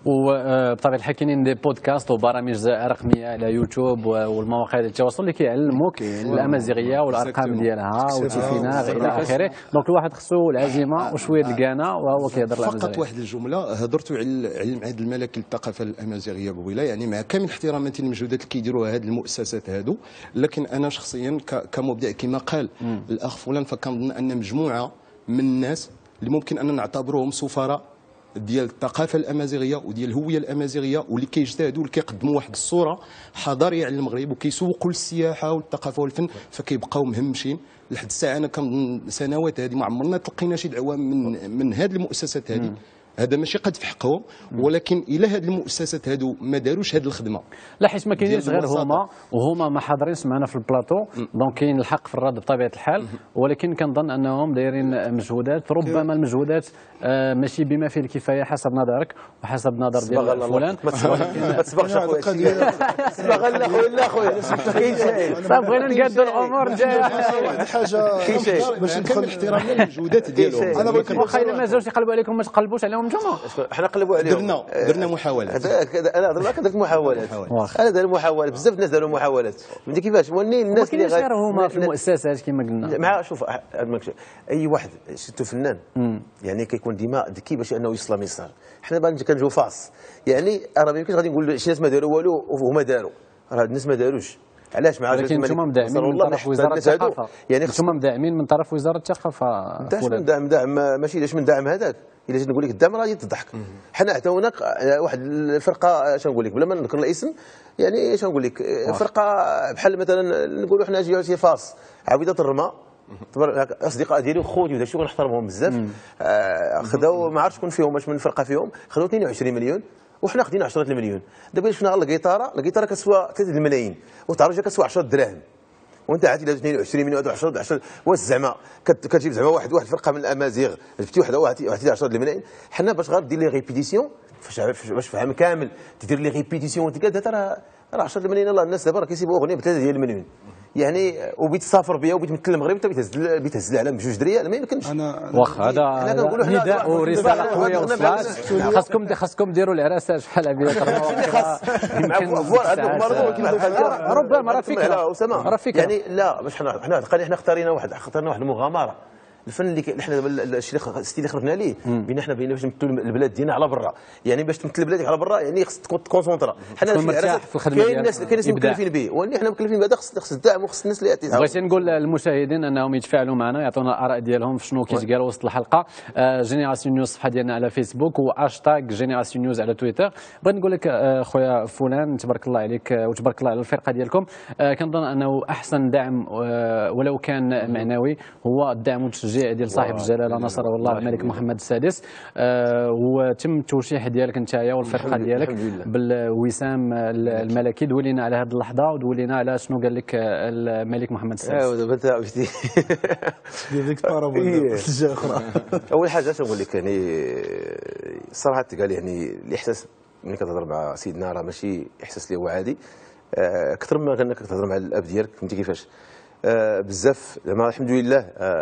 وبطبيعه الحال كاينين دي بودكاست وبرامج رقميه على يوتيوب والمواقع ديال التواصل اللي كيعلموك الامازيغيه والارقام ديالها وتيفيناغ الى اخره. دونك الواحد خصو العزيمه وشويه الكانه وهو كيهضر الامازيغيه. فقط واحد الجمله هضرت على المعهد الملكي للثقافه الامازيغيه بويلا، يعني مع كامل احتراماتي للمجهودات اللي كيديروها هذه المؤسسات هادو، لكن انا شخصيا كمبدع كما قال الاخ فلان، فكنظن ان مجموعه من الناس اللي ممكن ان نعتبروهم سفراء ديال الثقافه الامازيغيه وديال الهويه الامازيغيه، واللي كيجتهدوا واللي كيقدموا واحد الصوره حضاريه على المغرب وكيسوقوا للسياحه والثقافه والفن، فكيبقاو مهمشين لحد الساعه. انا كنظن سنوات هذه ما عمرنا تلقينا شي دعوه من هذه المؤسسات هذه. هذا ماشي قد في حقهم، ولكن الى هذه المؤسسات هادو ما داروش هذه الخدمه. لا حيت ما كاينينش غير هما ما حاضرينش معنا في البلاطو، دونك كاين الحق في الرد بطبيعه الحال، ولكن كنظن انهم دايرين مجهودات، ربما المجهودات ماشي بما فيه الكفايه حسب نظرك وحسب نظر ديال فلان. ما تسبقش اخويا، سبق لا خويا، لا خويا كاين شيء صافي بغينا نقادوا الامور جايه. واحد الحاجه كاين شيء باش ندخل احترام للمجهودات ديالهم. انا بغيت واخا الا ما جاوش يقلبوا عليكم ما تقلبوش عليهم نتوما. حنا نقلبوا عليهم، درنا محاولات. انا هضر معاك درت محاولات، انا دار محاولات، بزاف الناس داروا محاولات. فهمتي كيفاش؟ ولكن الناس اللي غير هما في المؤسسات كما قلنا مع شوف اي واحد شتو فنان يعني كيكون ديما ذكي باش انه يوصل ميسار. حنا دابا كنجيو فاس، يعني راه ما يمكنش غادي نقول شي ناس ما داروا والو وهما داروا، راه الناس ما داروش. علاش مع ولكن انتم مدعمين من طرف وزاره الثقافه، يعني انتم مدعمين من طرف وزاره الثقافه. دعم ماشي علاش من دعم هذاك، الا جيت نقول لك الدعم راه تضحك. حنا حتى هناك واحد الفرقه اش نقول لك بلا ما نذكر الاسم، يعني اش نقول لك فرقه بحال مثلا نقولوا حنا جي فاس عبيده الرماء، اصدقاء ديالي وخوتي وداك الشيء ونحترمهم بزاف. خداو ما عرفتش شكون فيهم واش من فرقه فيهم، خداو 22 مليون وحنا خدينا 10 المليون. دابا شفنا الكيتاره كتسوى 3 الملايين والتعرجه كتسوى 10 دراهم، وانت عاد الى 22 مليون 10 واش زعما كتجيب زعما واحد فرقه من الامازيغ جبتي وحده واحد 10 الملايين. حنا باش غير دير لي ريبيتيسيون باش في عام كامل تدير لي ريبيتيسيون وتقاد راه 10 الملايين. الله الناس دابا راه كيسيبوا اغنيه ب 3 ديال المليون يعني، وبيت تسافر بها وبيت تمثل المغرب انت بيتهز العالم ب2 ريال ما يمكنش. واخا هذا نداء ورساله قويه وصلات. خاصكم ديروا العراسات شحال عبيات ربما راه فكره يعني لا باش حنا اختارينا واحد المغامره. الفن اللي حنا الشيء اللي خرجنا ليه بين حنا باش نمثلوا البلاد ديالنا على برا، يعني باش تمثل بلادك على برا يعني خصك تكونسونطرا. حنا كاين ناس مكلفين به واني حنا مكلفين بهذا، خص الدعم وخص الناس اللي تعاون. بغيت نقول للمشاهدين انهم يتفاعلوا معنا، يعطونا الاراء ديالهم في شنو كيتقال وسط الحلقه. جينيراسيون نيوز الصفحه ديالنا على فيسبوك وهاشتاغ جينيراسيون نيوز على تويتر. بغيت نقول لك خويا فلان تبارك الله عليك وتبارك الله على الفرقه ديالكم. كنظن انه احسن دعم ولو كان معنوي هو الدعم والتشجيع ديال صاحب الجلاله نصره الله الملك محمد السادس. وتم التوشيح ديالك نتايا والفرقه ديالك بالوسام الملكي. دولينا على هذه اللحظه ودولينا على شنو قال لك الملك محمد السادس. دابا انت عرفتي ديك بارابول اخرى. اول حاجه اش نقول لك يعني الصراحه قال يعني الاحساس ملي كتهضر مع سيدنا راه ماشي احساس اللي هو عادي، اكثر ما انك كتهضر مع الاب ديالك. فهمتي كيفاش؟ بزاف زعما الحمد لله.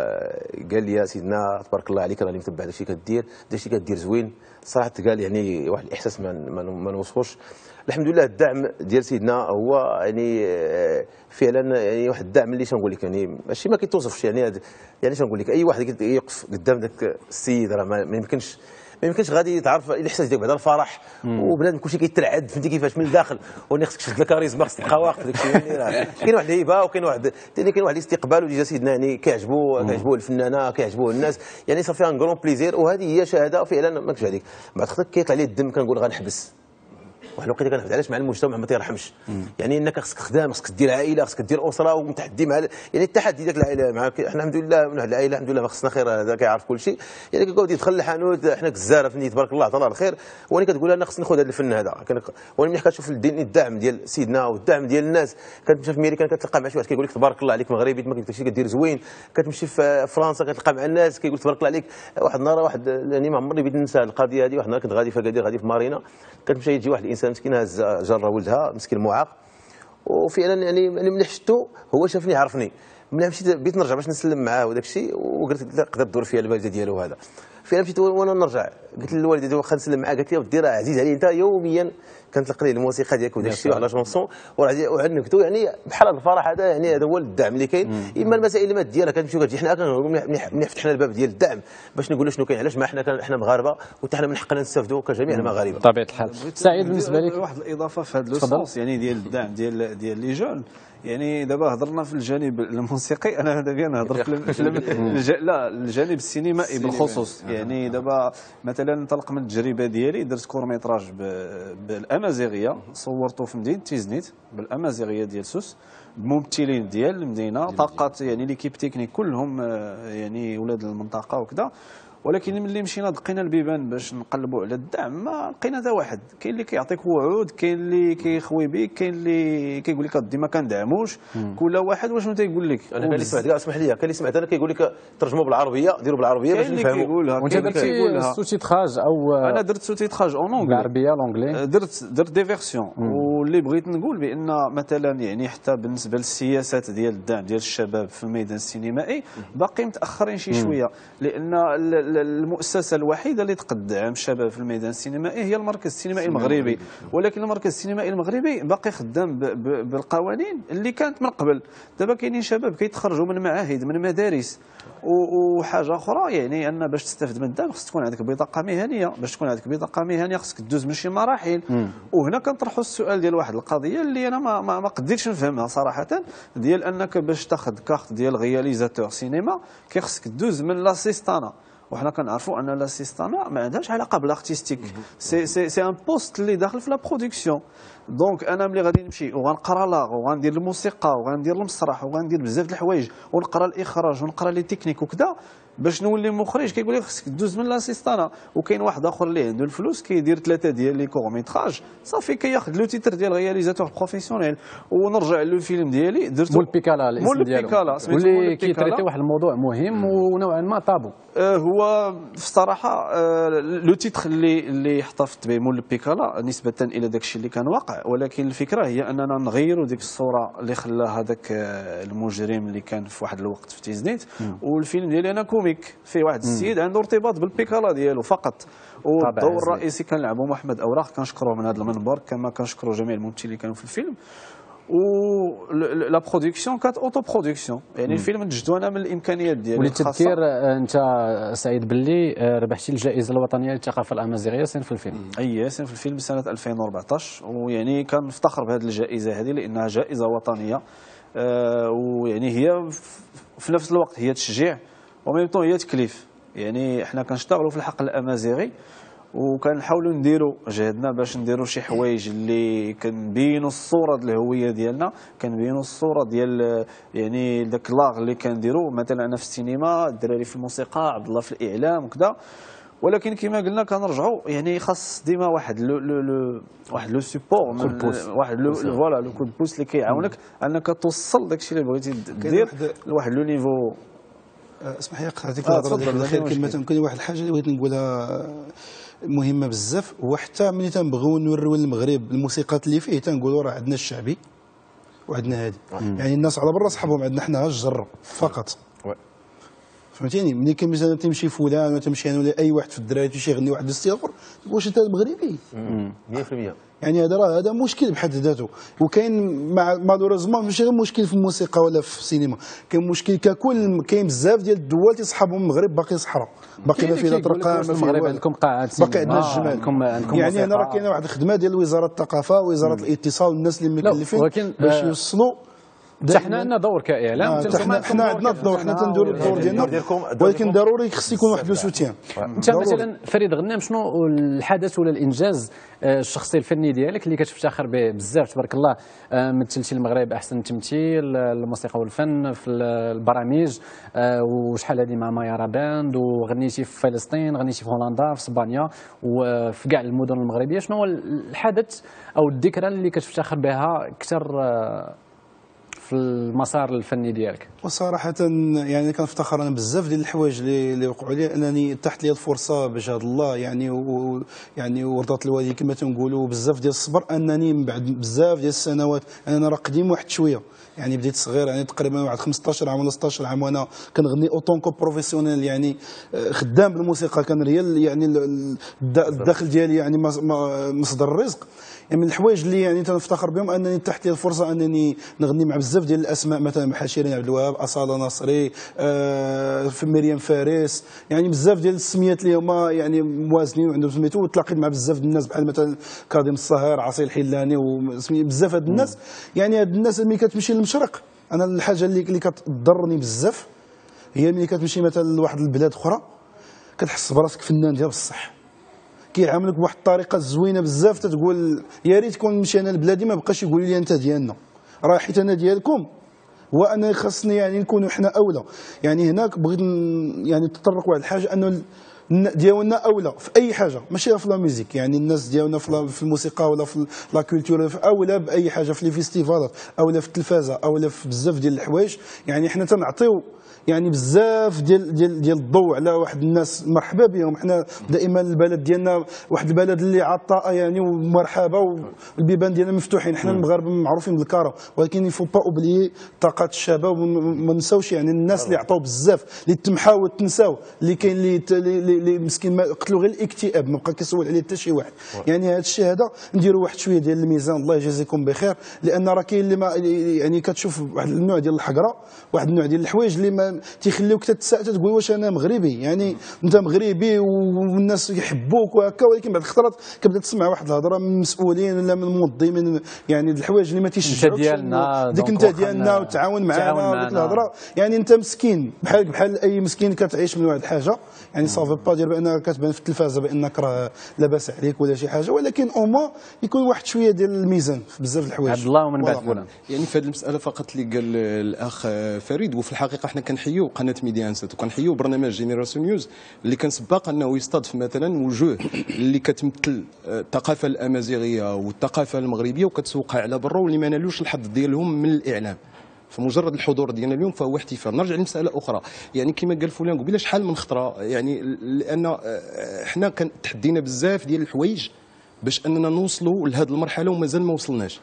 قال لي يا سيدنا تبارك الله عليك راني متبع داكشي كدير زوين. صراحه قال يعني واحد الاحساس ما نوصفوش. الحمد لله الدعم ديال سيدنا هو يعني فعلا يعني واحد الدعم اللي شنقول لك يعني ماشي ما كيتوصفش. يعني شنقول لك اي واحد يقف قدام ذاك السيد راه ما يمكنش غادي تعرف الاحساس ديالك بعد الفرح وبنادم كلشي كيترعد. فهمتي كيفاش من الداخل واني خصك تشد الكاريزما خصك تبقى واقف داك الشيء. كاين واحد الهيبه وكاين واحد ثاني كاين واحد الاستقبال وديجا سيدنا يعني كيعجبوه الفنانه كيعجبوه الناس يعني صافي ان كرون بليزير. وهذه هي شهاده فعلا ما نكذبش عليك. بعد خاطر كيطلع لي الدم كنقول غنحبس واحد الوقيته كنحبس. علاش؟ مع المجتمع ما تيرحمش. يعني انك خصك خدام خصك دير عائله خصك دير اسره ومتحدي مع يعني التحدي ديال العائله معاك. احنا الحمد لله من واحد العائله الحمد لله ما خصنا خير. هذا كيعرف كل شيء يعني كيقعد يدخل الحانوت حنا كزاره فني تبارك الله عطاه الخير. وانا كتقول انا خصني ناخذ هذا الفن هذا. وانا ملي كتشوف الدعم ديال سيدنا والدعم ديال الناس. كتمشي في امريكا كتلقى مع شي واحد كيقول لك تبارك الله عليك مغربي ما كديرش كدير زوين. كتمشي في فرنسا كتلقى مع الناس كيقول تبارك الله عليك. واحد النهار واحد يعني ما عمرني بغيت ننسى القضيه هذه. واحد النهار كنت غادي في اكادير غادي في مارينا كتمشي يجي واحد الانسان مسكين هز جره ولدها مسكين معاق. وفعلا يعني ملي شفتو هو شافني عرفني. ملي مشيت بغيت نرجع باش نسلم معاه وداك الشيء وقلت نقدر تدور فيها الوالده ديالو هذا. فعلا مشيت وانا نرجع قلت للوالده ديالو واخا نسلم معاه. قالت لي ودي راه عزيز علي انت يوميا كنطلق لي الموسيقى ديالك وداك الشيء على شونسون وعنكتو. يعني بحال هذا الفرح هذا يعني هذا هو الدعم اللي كاين. اما المسائل الماديه راه كتمشيو كتجي حنا ملي فتحنا الباب ديال الدعم باش نقولوا شنو كاين. علاش ما حنا مغاربه وحتى حنا من حقنا نستافدوا كجميع المغاربه بطبيعه الحال. سعيد بالنسبه لك واحد الاضافه في هذا السونس يعني ديال الدعم ديال لي جون. يعني دابا هضرنا في الجانب الموسيقي. انا دابا نهضر لا الجانب السينمائي بالخصوص. يعني دابا مثلا انطلق من التجربه ديالي درت كورميتراج بالامازيغيه صورته في مدينه تيزنيت بالامازيغيه ديال سوس بممثلين ديال المدينه طاقات يعني ليكيب تكنيك كلهم يعني ولاد المنطقه وكذا. ولكن ملي مشينا دقينا البيبان باش نقلبوا على الدعم ما لقينا حتى واحد. كاين اللي كيعطيك وعود كاين اللي كيخوي بك كاين اللي كيقول لك دي ما كندعموش. كل واحد واش تيقول لك. انا كان اللي سمعت كاع اسمح لي كان اللي سمعت انا كيقول لك ترجموا بالعربيه ديروا بالعربيه باش نفهموا. وانت درتي سوتيتراج او انا درت سوتيتراج اون اونغلي بالعربيه لونغلي. درت دي فيرسيون. واللي بغيت نقول بان مثلا يعني حتى بالنسبه للسياسات ديال الدعم ديال الشباب في الميدان السينمائي باقي متاخرين شي شويه. لان المؤسسه الوحيده اللي تقدم الشباب في الميدان السينمائي هي المركز السينمائي المغربي. ولكن المركز السينمائي المغربي باقي خدام بالقوانين اللي كانت من قبل. دابا كاينين شباب كيتخرجوا من معاهد من مدارس وحاجه اخرى يعني ان باش تستافد من الدعم خصك تكون عندك بطاقه مهنيه، باش تكون عندك بطاقه مهنيه خصك تدوز من شي مراحل. وهنا كنطرحوا السؤال ديال واحد القضيه اللي انا ما قدرتش نفهمها صراحه، ديال انك باش تاخذ كارت ديال رياليزاتور سينما كيخصك تدوز من لاسيستانا، وحنا كنعرفوا ان لاسيستانا ما عندهاش علاقه بالارتستيك، سي ان بوست اللي داخل في لا برودكسيون. دونك انا ملي غادي نمشي وغنقرا لاغ وغندير الموسيقى وغندير المسرح وغندير بزاف د الحوايج ونقرا الاخراج ونقرا لي تكنيك وكذا، باش نولي مخرج كيقول لي خصك دوز من لاسيستانا. وكاين واحد اخر اللي عنده الفلوس كيدير 3 ديال لي كور ميتراج صافي كياخذ لو تيتر ديال رياليزاتور بروفيسيونيل. ونرجع للفيلم ديالي درتو مول بيكالا الاسم ديالو واللي كيتريتي واحد الموضوع مهم ونوعا ما طابو. هو الصراحه لو تيتر اللي احتفظت به مول بيكالا نسبه الى داك الشيء اللي كان واقع، ولكن الفكره هي اننا نغيروا ديك الصوره اللي خلى هذاك المجرم اللي كان في واحد الوقت في تيزنيت. والفيلم ديالي انا كوميك فيه واحد السيد عنده ارتباط بالبيكالا ديالو فقط، والدور الرئيسي كنلعبوا محمد اوراق كنشكروه من هذا المنبر كما كنشكروا جميع الممثلين اللي كانوا في الفيلم. و لا برودكسيون كانت اوتو برودكسيون، يعني الفيلم نتجدو انا من الامكانيات ديالي. وللتذكير انت سعيد باللي ربحتي الجائزه الوطنيه للثقافه الامازيغيه صنف الفيلم. صنف الفيلم سنه 2014، ويعني كنفتخر بهذه الجائزه هذه لانها جائزه وطنيه، ويعني هي في نفس الوقت هي تشجيع وميم طون هي تكليف. يعني احنا كنشتغلوا في الحقل الامازيغي وكنحاولوا نديروا جهدنا باش نديروا شي حوايج اللي كنبينوا الصوره ديال الهويه ديالنا، كنبينوا الصوره ديال يعني داك لاغ اللي كنديروا. مثلا انا في السينما، الدراري في الموسيقى، عبد الله في الاعلام وكذا. ولكن كما قلنا كنرجعوا يعني خاص ديما واحد لو سيبور، واحد فوالا لو كود بوس اللي كيعاونك انك توصل داكشي اللي بغيتي دير لواحد لو نيفو. اسمح لي قطعتك الخير كلمه. كاين واحد الحاجه اللي بغيت نقولها مهمه بزاف، هو حتى ملي تنبغيو نوريو للمغرب الموسيقات اللي فيه تنقولوا راه عندنا الشعبي وعندنا هادي. يعني الناس على برا صحابهم، عندنا حنا الجر فقط. فهمتيني؟ ملي مثلا تمشي فلان ولا تمشي انا ولا اي واحد في الدراري تمشي يغني واحد الستيل اخر، واش انت مغربي؟ 100%. يعني هذا مشكل بحد ذاته. وكاين مالوريزمون ماشي غير مشكل في الموسيقى ولا في السينما، كاين مشكل ككل. كاين بزاف ديال الدول تيصحابهم المغرب باقي صحراء، باقي ما فيها طرقان، في المغرب عندكم قاعات سينما، باقي عندنا الجمال. يعني انا راه كاينه واحد الخدمه ديال وزاره الثقافه ووزاره الاتصال والناس اللي مكلفين باش يوصلوا. حتى حنا عندنا دور كاعلام، حنا عندنا الدور، حنا تنديروا الدور ديالنا، ولكن ضروري خص يكون واحد لو سوتيان. انت مثلا فريد غنام، شنو الحدث ولا الانجاز الشخصي الفني ديالك اللي كتفتخر به بزاف؟ تبارك الله مثلتي المغرب احسن تمثيل، الموسيقى والفن في البرامج، وشحال هذه مع مايارا باند، وغنيتي في فلسطين، غنيتي في هولندا، في اسبانيا، وفي كاع المدن المغربيه. شنو هو الحدث او الذكرى اللي كتفتخر بها اكثر في المسار الفني ديالك؟ وصراحه يعني كنفتخر انا بزاف ديال الحوايج اللي وقعوا لي، انني تحت لي الفرصه بجهد الله يعني يعني ورضات الوالدين كما تنقولوا، بزاف ديال الصبر، انني من بعد بزاف ديال السنوات انا راه قديم واحد شويه. يعني بديت صغير، يعني تقريبا واحد 15 عام ولا 16 عام وانا كنغني اوتونكو بروفيسيونيل، يعني خدام بالموسيقى، كان ريال يعني الدخل ديالي يعني مصدر الرزق. يعني من الحوايج اللي يعني تنفتخر بهم انني تحت لي الفرصه انني نغني مع بزاف ديال الاسماء، مثلا بحال شيرين عبد الوهاب، اصاله نصري، في مريم فارس، يعني بزاف ديال السميات اللي هما يعني موازنين وعندهم سميتو. وتلاقيت مع بزاف ديال الناس بحال مثلا كاظم الصهير، عصير الحلاني، وسمي بزاف هاد الناس. يعني هاد الناس ملي كتمشي للمشرق، انا الحاجه اللي كتضرني بزاف هي ملي كتمشي مثلا لواحد البلاد اخرى كتحس براسك فنان ديال بصح، كيعاملك بواحد الطريقه زوينه بزاف، تتقول يا ريت كون نمشي انا لبلادي ما بقاش يقولوا لي انت ديالنا، راه حيت انا ديالكم وانا خاصني يعني نكونوا حنا اولى. يعني هناك بغيت يعني نتطرق لواحد الحاجه، انه ديالنا اولى في اي حاجه، ماشي في لا ميوزيك. يعني الناس ديالنا في الموسيقى ولا في لا كولتور اولى باي حاجه، في لي فيستيفالات اولى، في التلفازه اولى، في بزاف ديال الحوايج. يعني حنا تنعطيو يعني بزاف ديال الضوء على واحد الناس مرحبا بهم. حنا دائما البلد ديالنا واحد البلد اللي عطاء يعني ومرحبا، والبيبان ديالنا مفتوحين. حنا المغاربه معروفين بالكرم، ولكن يفو با اوبليي طاقات الشباب، وما نساوش يعني الناس اللي عطاو بزاف، اللي تمحاو وتنساو، اللي كاين اللي اللي مسكين قتلوا غير الاكتئاب، ما بقى كيسول عليه حتى شي واحد. يعني هذا الشيء هذا نديروا واحد شويه ديال الميزان، الله يجازيكم بخير، لان راه كاين اللي ما يعني كتشوف واحد النوع ديال الحقره، واحد النوع ديال الحوايج اللي ما تيخليوك تتساءل تقول واش انا مغربي، يعني انت مغربي والناس يحبوك وهكا، ولكن بعد الخطرات كتبدا تسمع واحد الهضره من المسؤولين ولا من المنظمين، يعني الحوايج اللي ما تيشجعوكش ديك انت ديالنا وتعاون معنا وديك الهضره. يعني انت مسكين بحال اي مسكين كتعيش من واحد الحاجه، يعني صافي با دير بانك كتبان في التلفازه بانك راه لاباس عليك ولا شي حاجه، ولكن اوما يكون واحد شويه ديال الميزان في بزاف الحوايج. عبد الله ومن بعد فلان. يعني في هذه المساله فقط اللي قال الاخ فريد، وفي الحقيقه احنا كنحيوا قناه ميديا انسات وكنحيوا برنامج جينيراسيون نيوز اللي كان سباق انه يستضيف مثلا وجوه اللي كتمثل الثقافه الامازيغيه والثقافه المغربيه وكتسوقها على برا، واللي ما نالوش الحظ ديالهم من الاعلام. فمجرد الحضور ديالنا اليوم فهو احتفال. نرجع لمساله اخرى، يعني كما قال فلان قبيله شحال من خطره، يعني لان احنا كان تحدينا بزاف ديال الحوايج باش اننا نوصلوا لهذه المرحله ومازال ما وصلناش.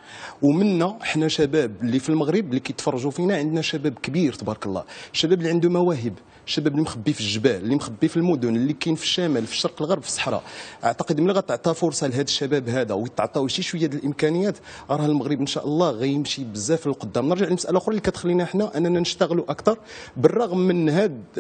ومنا احنا شباب اللي في المغرب اللي كيتفرجوا فينا، عندنا شباب كبير تبارك الله، شباب اللي عنده مواهب، الشباب اللي مخبي في الجبال، اللي مخبي في المدن، اللي كاين في الشمال، في الشرق، الغرب، في الصحراء. اعتقد ملي غتعطى فرصه لهذا الشباب هذا ويتعطاو شي شويه ديال الامكانيات، راه المغرب ان شاء الله غيمشي بزاف للقدام. نرجع لمساله اخرى اللي كتخلينا احنا اننا نشتغلوا اكثر بالرغم من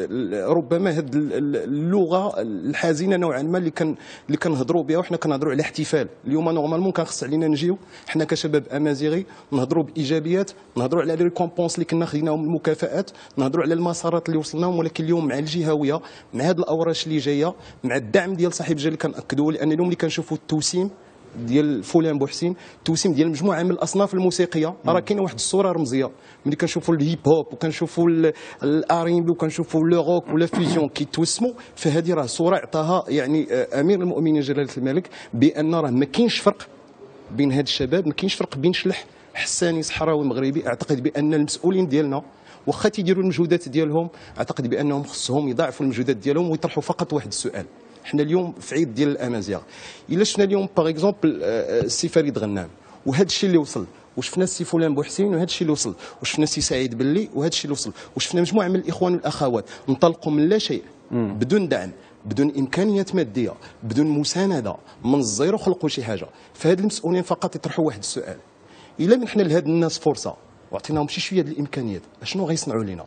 ربما هاد اللغه الحزينه نوعا ما اللي كنهضروا بها، وحنا كنهضروا على احتفال. اليوم نورمالمون كان خص علينا نجيو حنا كشباب امازيغي نهضروا بايجابيات، نهضروا على لي ريكومبونس اللي كنا خديناهم، المكافآت، نهضروا على المسارات اللي وصلناهم. ولكن اليوم مع الجهويه، مع هذه الاوراش اللي جايه، مع الدعم ديال صاحب الجلاله اللي كنأكدوا، لان اليوم اللي كنشوفوا التوسيم ديال فلان بوحسين، التوسيم ديال مجموعه من الاصناف الموسيقيه، راه كاينه واحد الصوره رمزيه. ملي كنشوفوا الهيب هوب وكنشوفوا الارينبي وكنشوفوا لو روك ولا فيزيون كيتوسموا، فهذه راه صوره عطاها يعني امير المؤمنين جلاله الملك بان راه ما كاينش فرق بين هاد الشباب، ما كاينش فرق بين شلح حساني صحراوي مغربي. اعتقد بان المسؤولين ديالنا واخا تيديروا المجهودات ديالهم، اعتقد بانهم خصهم يضاعفوا المجهودات ديالهم ويطرحوا فقط واحد السؤال. حنا اليوم في عيد ديال الامازيغ، الا شفنا اليوم باغ اكزومبل السي فريد غنام وهذا الشيء اللي وصل، وشفنا السي فلان بوحسين وهذا الشيء اللي وصل، وشفنا السي سعيد بلي وهذا الشيء اللي وصل، وشفنا مجموعه من الاخوان والاخوات انطلقوا من لا شيء بدون دعم، بدون امكانيات ماديه، بدون مسانده، من الزيرو خلقوا شي حاجه. فهاد المسؤولين فقط يطرحوا واحد السؤال، الا منحنا لهاد الناس فرصه وعطيناهم شي شويه ديال الامكانيات، شنو غيصنعوا لنا؟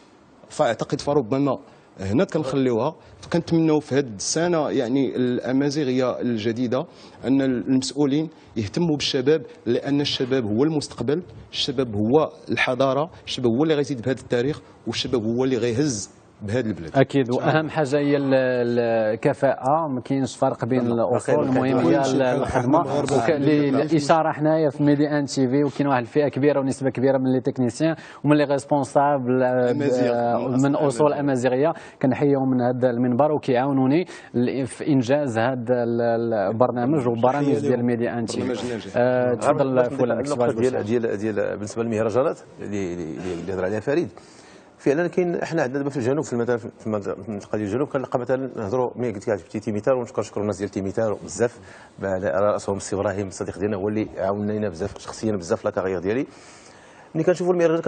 فاعتقد فربما هنا كنخليوها. فكنتمنوا في هذه السنه يعني الامازيغيه الجديده ان المسؤولين يهتموا بالشباب، لان الشباب هو المستقبل، الشباب هو الحضاره، الشباب هو اللي غيزيد بهذا التاريخ، والشباب هو اللي غيهز بهذا البلاد. اكيد، واهم حاجه هي الكفاءه، ما كاينش فرق بين الاصول. المهم هي الخدمه. الاشاره حنايا في ميديا ان تي في، وكاين واحد الفئه كبيره ونسبه كبيره من لي تكنيسيان ومن لي ريسبونسابل من اصول امازيغيه، كنحييهم من هذا المنبر وكيعاونوني في انجاز هذا البرنامج وبرامج ديال ميديا ان تي في. تفضل فلان. النقطه ديال بالنسبه للمهرجانات اللي هضر عليها فريد، فعلا كاين احنا عندنا دابا في الجنوب، في المنطقه ديال الجنوب كنلقى مثلا نهضروا، ملي قلت لك جبتي تيميتار، ونشكر الناس ديال تيميتار بزاف، على راسهم السي ابراهيم الصديق ديالنا، هو اللي عاوننا لنا بزاف شخصيا بزاف لا كارير ديالي. ملي كنشوفوا المهرجان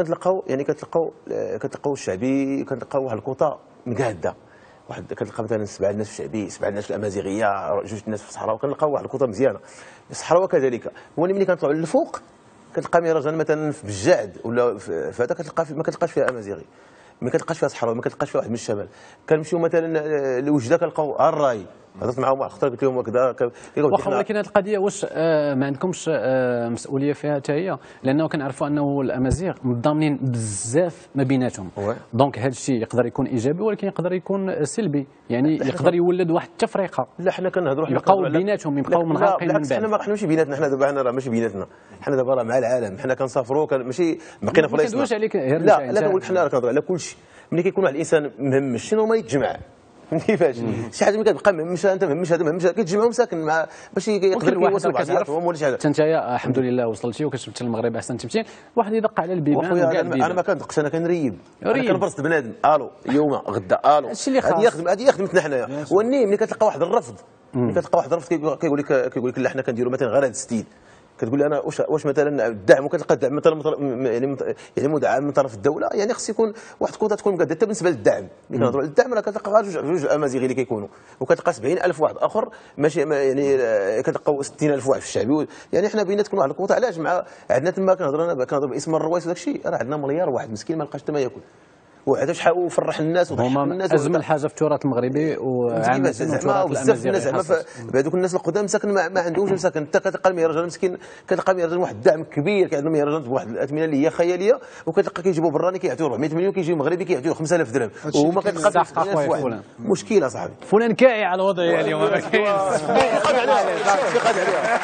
كتلقاو الشعبي، كتلقاو واحد الكوطه مقاده، واحد كتلقى مثلا 7 الناس في الشعبي، 7 الناس في الامازيغيه، 2 الناس في الصحراء، وكنلقاو واحد الكوطه مزيانه. الصحراء كذلك. هو ملي كنطلعوا للفوق كتلقى مهرجان مثلا في بجاعد ولا في هذا، كتلقى ما كتلقاش فيها امازيغي، ما كتلقاش فيها صحراوي، ما كتلقاش فيها واحد من الشمال. كنمشيو مثلا لوجده كنلقاو الراي، هضرت معاهم واحد الخطره قلت لهم هكذا. واخا ولكن هذه القضيه واش ما عندكمش مسؤوليه فيها حتى هي؟ لانه كنعرفوا انه الامازيغ متضامنين بزاف ما بيناتهم، دونك هذا الشيء يقدر يكون ايجابي ولكن يقدر يكون سلبي، يعني يقدر يولد واحد التفرقه. لا حنا كنهضروا يبقاو بيناتهم، يبقاو منغلقين من بعد. حنا ماشي بيناتنا، حنا دابا راه ماشي بيناتنا، حنا دابا راه مع العالم، حنا كنسافروا ماشي بقينا في بلايصنا. لا كنقول لك حنا كنهضروا على كل شيء. ملي كيكون واحد الانسان مهمش شنو ما يتجمع كيفاش شي حاجه ملي كتبقى مهمش، انت مهمش هذا مهمش، كيتجمعوا مساكن مع باش يقدر يوصلوا بعضهم ولا شي حاجه. انت الحمد لله وصلتي وكتبت المغرب احسن تمثيل، واحد يدق على البيبان. انا ما كندقش، انا كنريب، انا كنبرص بنادم الو اليوم غدا الو، هادشي اللي خاص، هذه خدمتنا حنايا. وني ملي كتلقى واحد الرفض، ملي كتلقى واحد الرفض كيقول لك لا حنا كنديروا مثلا غير هذا الستيل، كتقول لي انا واش مثلا الدعم وكتلقى الدعم مثلا يعني مدعم من طرف الدوله، يعني خص يكون واحد الكوطه تكون مقاده. حتى بالنسبه للدعم ملي كنهضروا على الدعم راه كتلقى غير جوج الامازيغي اللي كيكونوا، وكتلقى 70,000 واحد اخر ماشي يعني كتلقاو 60,000 واحد في الشعبي. يعني حنا بينا تكون واحد الكوطه. علاش مع عندنا تما كنهضر باسم الروايس وداك الشيء، راه عندنا مليار واحد مسكين ما لقاش حتى ما ياكل، وهذا شحال وفرح الناس وضحك الناس. اجمل حاجه في التراث المغربي وعامه التراث الامازيغي. زعما بهذوك الناس القدام مساكن ما عندهمش مساكن. انت كتلقى المهرجان مسكين، كتلقى المهرجان واحد الدعم كبير، كيعندهم مهرجان بواحد الاثمنه اللي هي خياليه، وكتلقى كيجيبوا براني كيعطيو 400 مليون، كيجيو مغربي كيعطيو 5000 درهم، وهما كتلقى مشكله صاحبي. فلان كاعي على الوضعيه اليوم. ما كاينش قاد عليها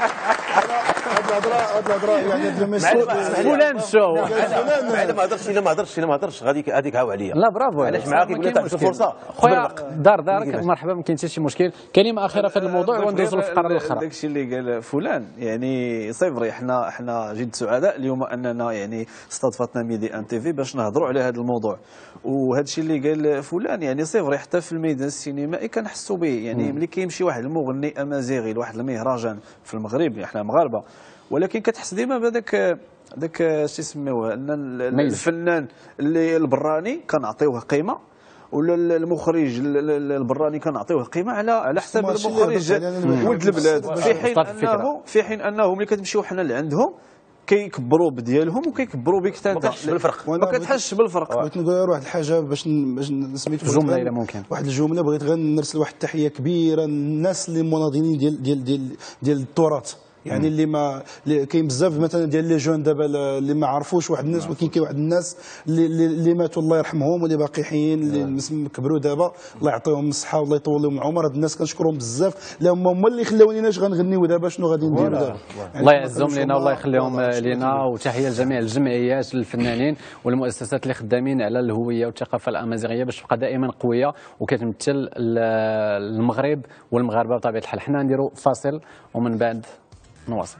هاد الهضره يعني فلان شو الا ما هضرش غاديك هاو عليا. لا برافو. علاش معاك يقول لك تعطي فرصه خويا دارك مرحبا، ما كاين حتى شي مشكل. كلمه اخيره في هذا الموضوع وندوزو للفقره الاخرى. داكشي اللي قال فلان يعني صيفري، حنا جد سعداء اليوم اننا يعني استضفتنا ميدي ان تي في باش نهضروا على هذا الموضوع. وهذا الشيء اللي قال فلان يعني صيفري حتى في الميدان السينمائي كنحسوا به. يعني ملي كيمشي واحد المغني امازيغي لواحد المهرجان في المغرب، احنا مغاربه، ولكن كتحس ديما بهذاك شو يسميوه، ان الفنان اللي البراني كنعطيوه قيمه، ولا المخرج البراني كنعطيوه قيمه على حساب المخرج ولد البلاد. في حين انه ملي كتمشيو حنا لعندهم كيكبروا بديالهم وكيكبروا بك حتى انت ما كتحسش بالفرق. بغيت نقول غير واحد الحاجه باش سميتو جمله الا ممكن، واحد الجمله بغيت غير نرسل واحد التحيه كبيره للناس اللي مناضلين ديال التراث. يعني اللي كاين بزاف مثلا ديال لي جون دابا اللي ما عرفوش واحد الناس، ولكن كاين واحد الناس اللي ماتوا الله يرحمهم واللي باقي حيين اللي كبروا دابا، الله يعطيهم الصحه والله يطول لهم العمر. هاد الناس كنشكرهم بزاف لان هما اللي خلاونينا اش غنغنيو دابا، شنو غادي نديروا دابا. الله يعزهم لينا والله يخليهم لينا. وتحيه لجميع الجمعيات الفنانين والمؤسسات اللي خدامين على الهويه والثقافه الامازيغيه باش تبقى دائما قويه وكتمثل المغرب والمغاربه بطبيعه الحال. حنا نديروا فاصل ومن بعد نواصل.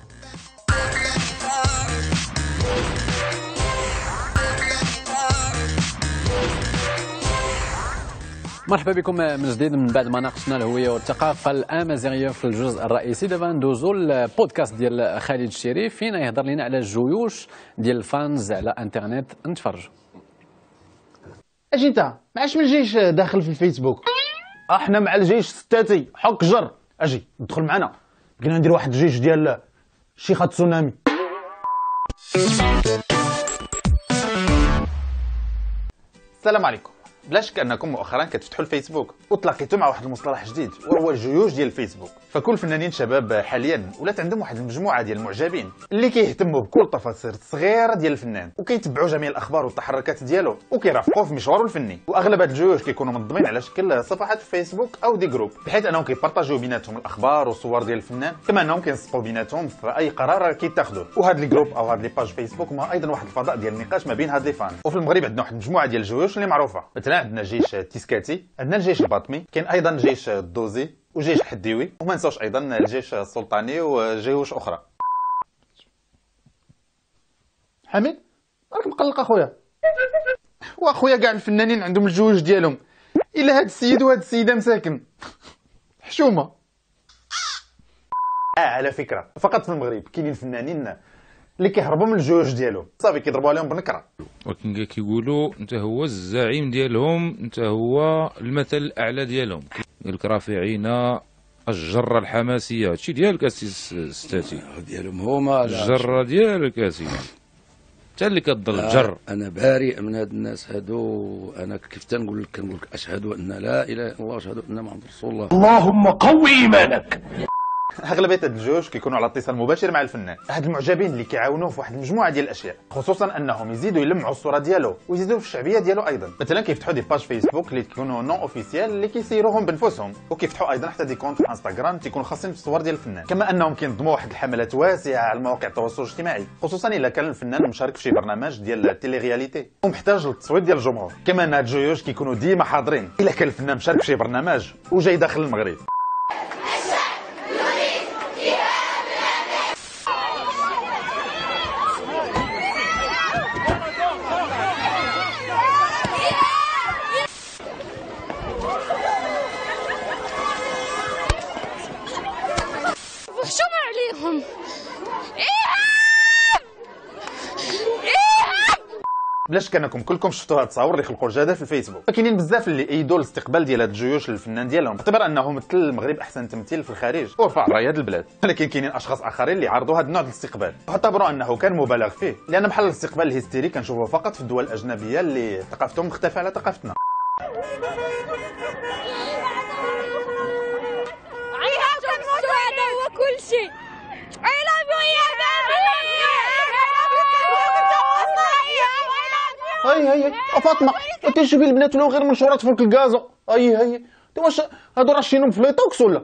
مرحبا بكم من جديد من بعد ما ناقشنا الهويه والثقافه الامازيغيه في الجزء الرئيسي. دابا ندوزو البودكاست ديال خالد الشريف فين يهضر لنا على الجيوش ديال الفانز على انترنت. نتفرجوا. اجي انت معاش من الجيش داخل في الفيسبوك؟ احنا مع الجيش ستاتي حق جر. اجي ندخل معنا، بغينا ندير واحد الجيش ديال شيخة تسونامي. السلام عليكم. بلا شك انكم مؤخرا كتفتحوا الفيسبوك وتلاقيتوا مع واحد المصطلح جديد وهو الجيوش ديال الفيسبوك. فكل فنانين شباب حاليا ولات عندهم واحد المجموعه ديال المعجبين اللي كيهتموا بكل تفاصيل صغيره ديال الفنان، وكيتبعوا جميع الاخبار والتحركات ديالو وكيرافقوه في مشواره الفني. واغلب هاد الجيوش كيكونوا منظمين على شكل صفحات في فيسبوك او دي جروب، بحيث انهم كيبارطاجيو بيناتهم الاخبار والصور ديال الفنان، كما انهم كينسقوا بيناتهم في اي قرار كيتاخذوه. وهاد لي جروب او هاد لي باج فيسبوك هما ايضا واحد الفضاء ديال النقاش ما بين هاد لي فان. وفي المغرب عندنا واحد المجموعه ديال الجيوش اللي معروفه، مثلا عندنا جيش تيسكاتي، عندنا الجيش الباطمي، كاين ايضا جيش الدوزي وجيش حديوي، وما نساوش ايضا الجيش السلطاني وجيوش اخرى. حميد راك مقلق اخويا. واخويا كاع الفنانين عندهم الجيوش ديالهم، الا هاد السيد وهاد السيده مساكن حشومه. على فكره فقط في المغرب كاينين فنانين اللي كيهربوا من الجيوش ديالهم، صافي كيضربوا عليهم بنكره. ولكن كيقولوا انت هو الزعيم ديالهم، انت هو المثل الاعلى ديالهم. قال لك رافعين الجره الحماسيه، هادشي ديالك اسي ستاتي ديالهم هما الجره ديالك اسي، انت اللي كتضل الجر. انا بارئ من هاد الناس هادو. انا كيف تنقول لك كنقول لك اشهد ان لا اله الا الله واشهد ان محمد رسول الله. اللهم قوي ايمانك. اغلبيه هاد الجيوش كيكونوا على اتصال مباشر مع الفنان. هاد المعجبين اللي كيعاونوه في واحد المجموعه ديال الاشياء، خصوصا انهم يزيدوا يلمعوا الصوره ديالو ويزيدوا في الشعبيه ديالو ايضا. مثلا كيفتحوا دي باج فيسبوك اللي تكونوا نون اوفيسيال اللي كيسيروهم بنفسهم، وكيفتحوا ايضا حتى دي كونت في انستغرام تيكونوا خاصين بالصور ديال الفنان. كما انهم كينظموا واحد الحملات واسعه على مواقع التواصل الاجتماعي، خصوصا الا كان الفنان مشارك في شي برنامج ديال التيلي رياليتي ومحتاج للتصويت ديال الجمهور. كما ان هاد الجيوش كيكونوا ديما حاضرين الا كان الفنان مشارك في شي برنامج وجاي داخل المغرب. حشومة عليهم بلا شك انكم كلكم شفتوا هاد التصاور اللي خلقوا الجدل في الفيسبوك، فكاينين بزاف اللي ايدوا الاستقبال ديال هاد الجيوش للفنان ديالهم باعتبار انه مثل المغرب احسن تمثيل في الخارج ورفع رايه هاد البلاد. ولكن كاينين اشخاص اخرين اللي عرضوا هاد النوع ديال الاستقبال واعتبروا انه كان مبالغ فيه، لان بحال الاستقبال الهستيري كنشوفوه فقط في الدول الاجنبيه اللي ثقافتهم مختلفه على ثقافتنا. كل شيء هاي فاطمه تشوفي البنات ولاو غير منشورات فوق الكازو. هاي واش هادو راشينهم في ليتوكس ولا؟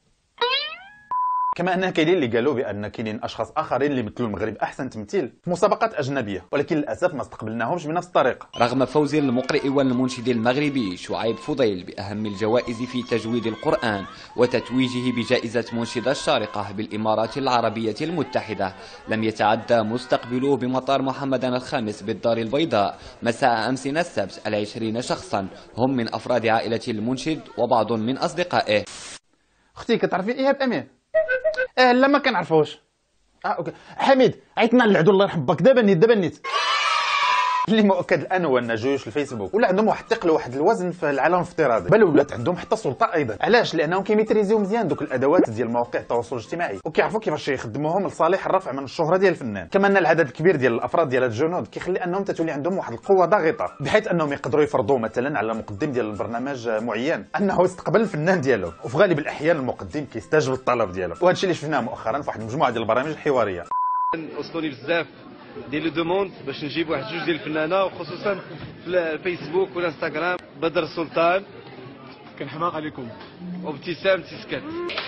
كما انه كاينين اللي قالوا بان كاينين اشخاص اخرين اللي مثلوا المغرب احسن تمثيل في مسابقات اجنبيه، ولكن للاسف ما استقبلناهمش بنفس الطريقه. رغم فوز المقرئ والمنشد المغربي شعيب فضيل باهم الجوائز في تجويد القران وتتويجه بجائزه منشد الشارقه بالامارات العربيه المتحده، لم يتعدى مستقبلوه بمطار محمد الخامس بالدار البيضاء مساء امسنا السبت 20 شخصا هم من افراد عائله المنشد وبعض من اصدقائه. اختي كتعرفي ايهاب امين؟ لا ما كنعرفوش. اوكي حميد عيطنا للعدو الله يرحم باك دابا نيت. اللي مؤكد الان هو ان جيوش الفيسبوك ولا عندهم واحد الثقل وواحد الوزن في العالم الافتراضي، بل ولات عندهم حتى سلطه ايضا. علاش؟ لانهم كيميتريزيو مزيان دوك الادوات ديال مواقع التواصل الاجتماعي وكيعرفوا كيفاش يخدموهم لصالح الرفع من الشهره ديال الفنان. كما ان العدد الكبير ديال الافراد ديال الجنود كيخلي انهم تتولي عندهم واحد القوه ضاغطه بحيث انهم يقدروا يفرضوا مثلا على مقدم ديال البرنامج معين انه يستقبل الفنان ديالو، وفي غالب الاحيان المقدم كيستجب للطلب ديالو. وهذا الشيء اللي شفناه مؤخرا في واحد المجموعه ديال البرامج الحواريه. وصلوني بزاف ديال لو دوموند باش نجيب واحد جوج ديال الفنانه، وخصوصا في الفيسبوك والانستغرام بدر السلطان كنحماق عليكم وابتسام تيسكات.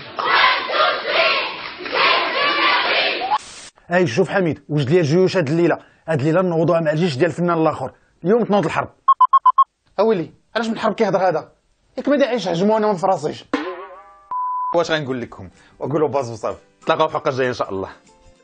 شوف حميد وجد لي الجيوش هاد الليله نوضوها مع الجيش ديال الفنان الاخر. اليوم تنوض الحرب. اويلي علاش من الحرب كيهضر هذا؟ ياك ما داعيش هجمونا ما فراسيش. واش غنقول لكم وقولوا باز وصافي. تلاقاو في الحلقه الجايه ان شاء الله.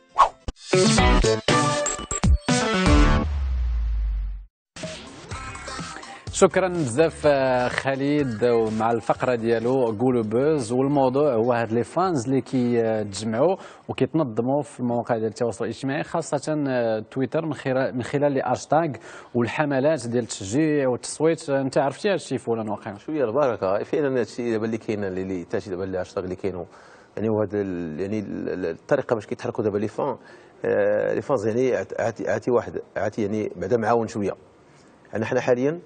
شكرا بزاف خالد مع الفقره ديالو قولوا بوز. والموضوع هو هاد لي فانز اللي كيتجمعوا وكيتنظموا في المواقع ديال التواصل الاجتماعي خاصه تويتر من خلال لي هاشتاغ والحملات ديال التشجيع والتصويت. انت عرفتي هذا الشيء فلان واقع شويه البركه فعلا هذا الشيء دابا اللي كاين اللي تاتي دابا لي هاشتاغ اللي كاينوا يعني وهذا يعني الطريقه باش كيتحركوا دابا لي فانز يعني عاتي يعني بعدا معاون شويه. يعني حنا حاليا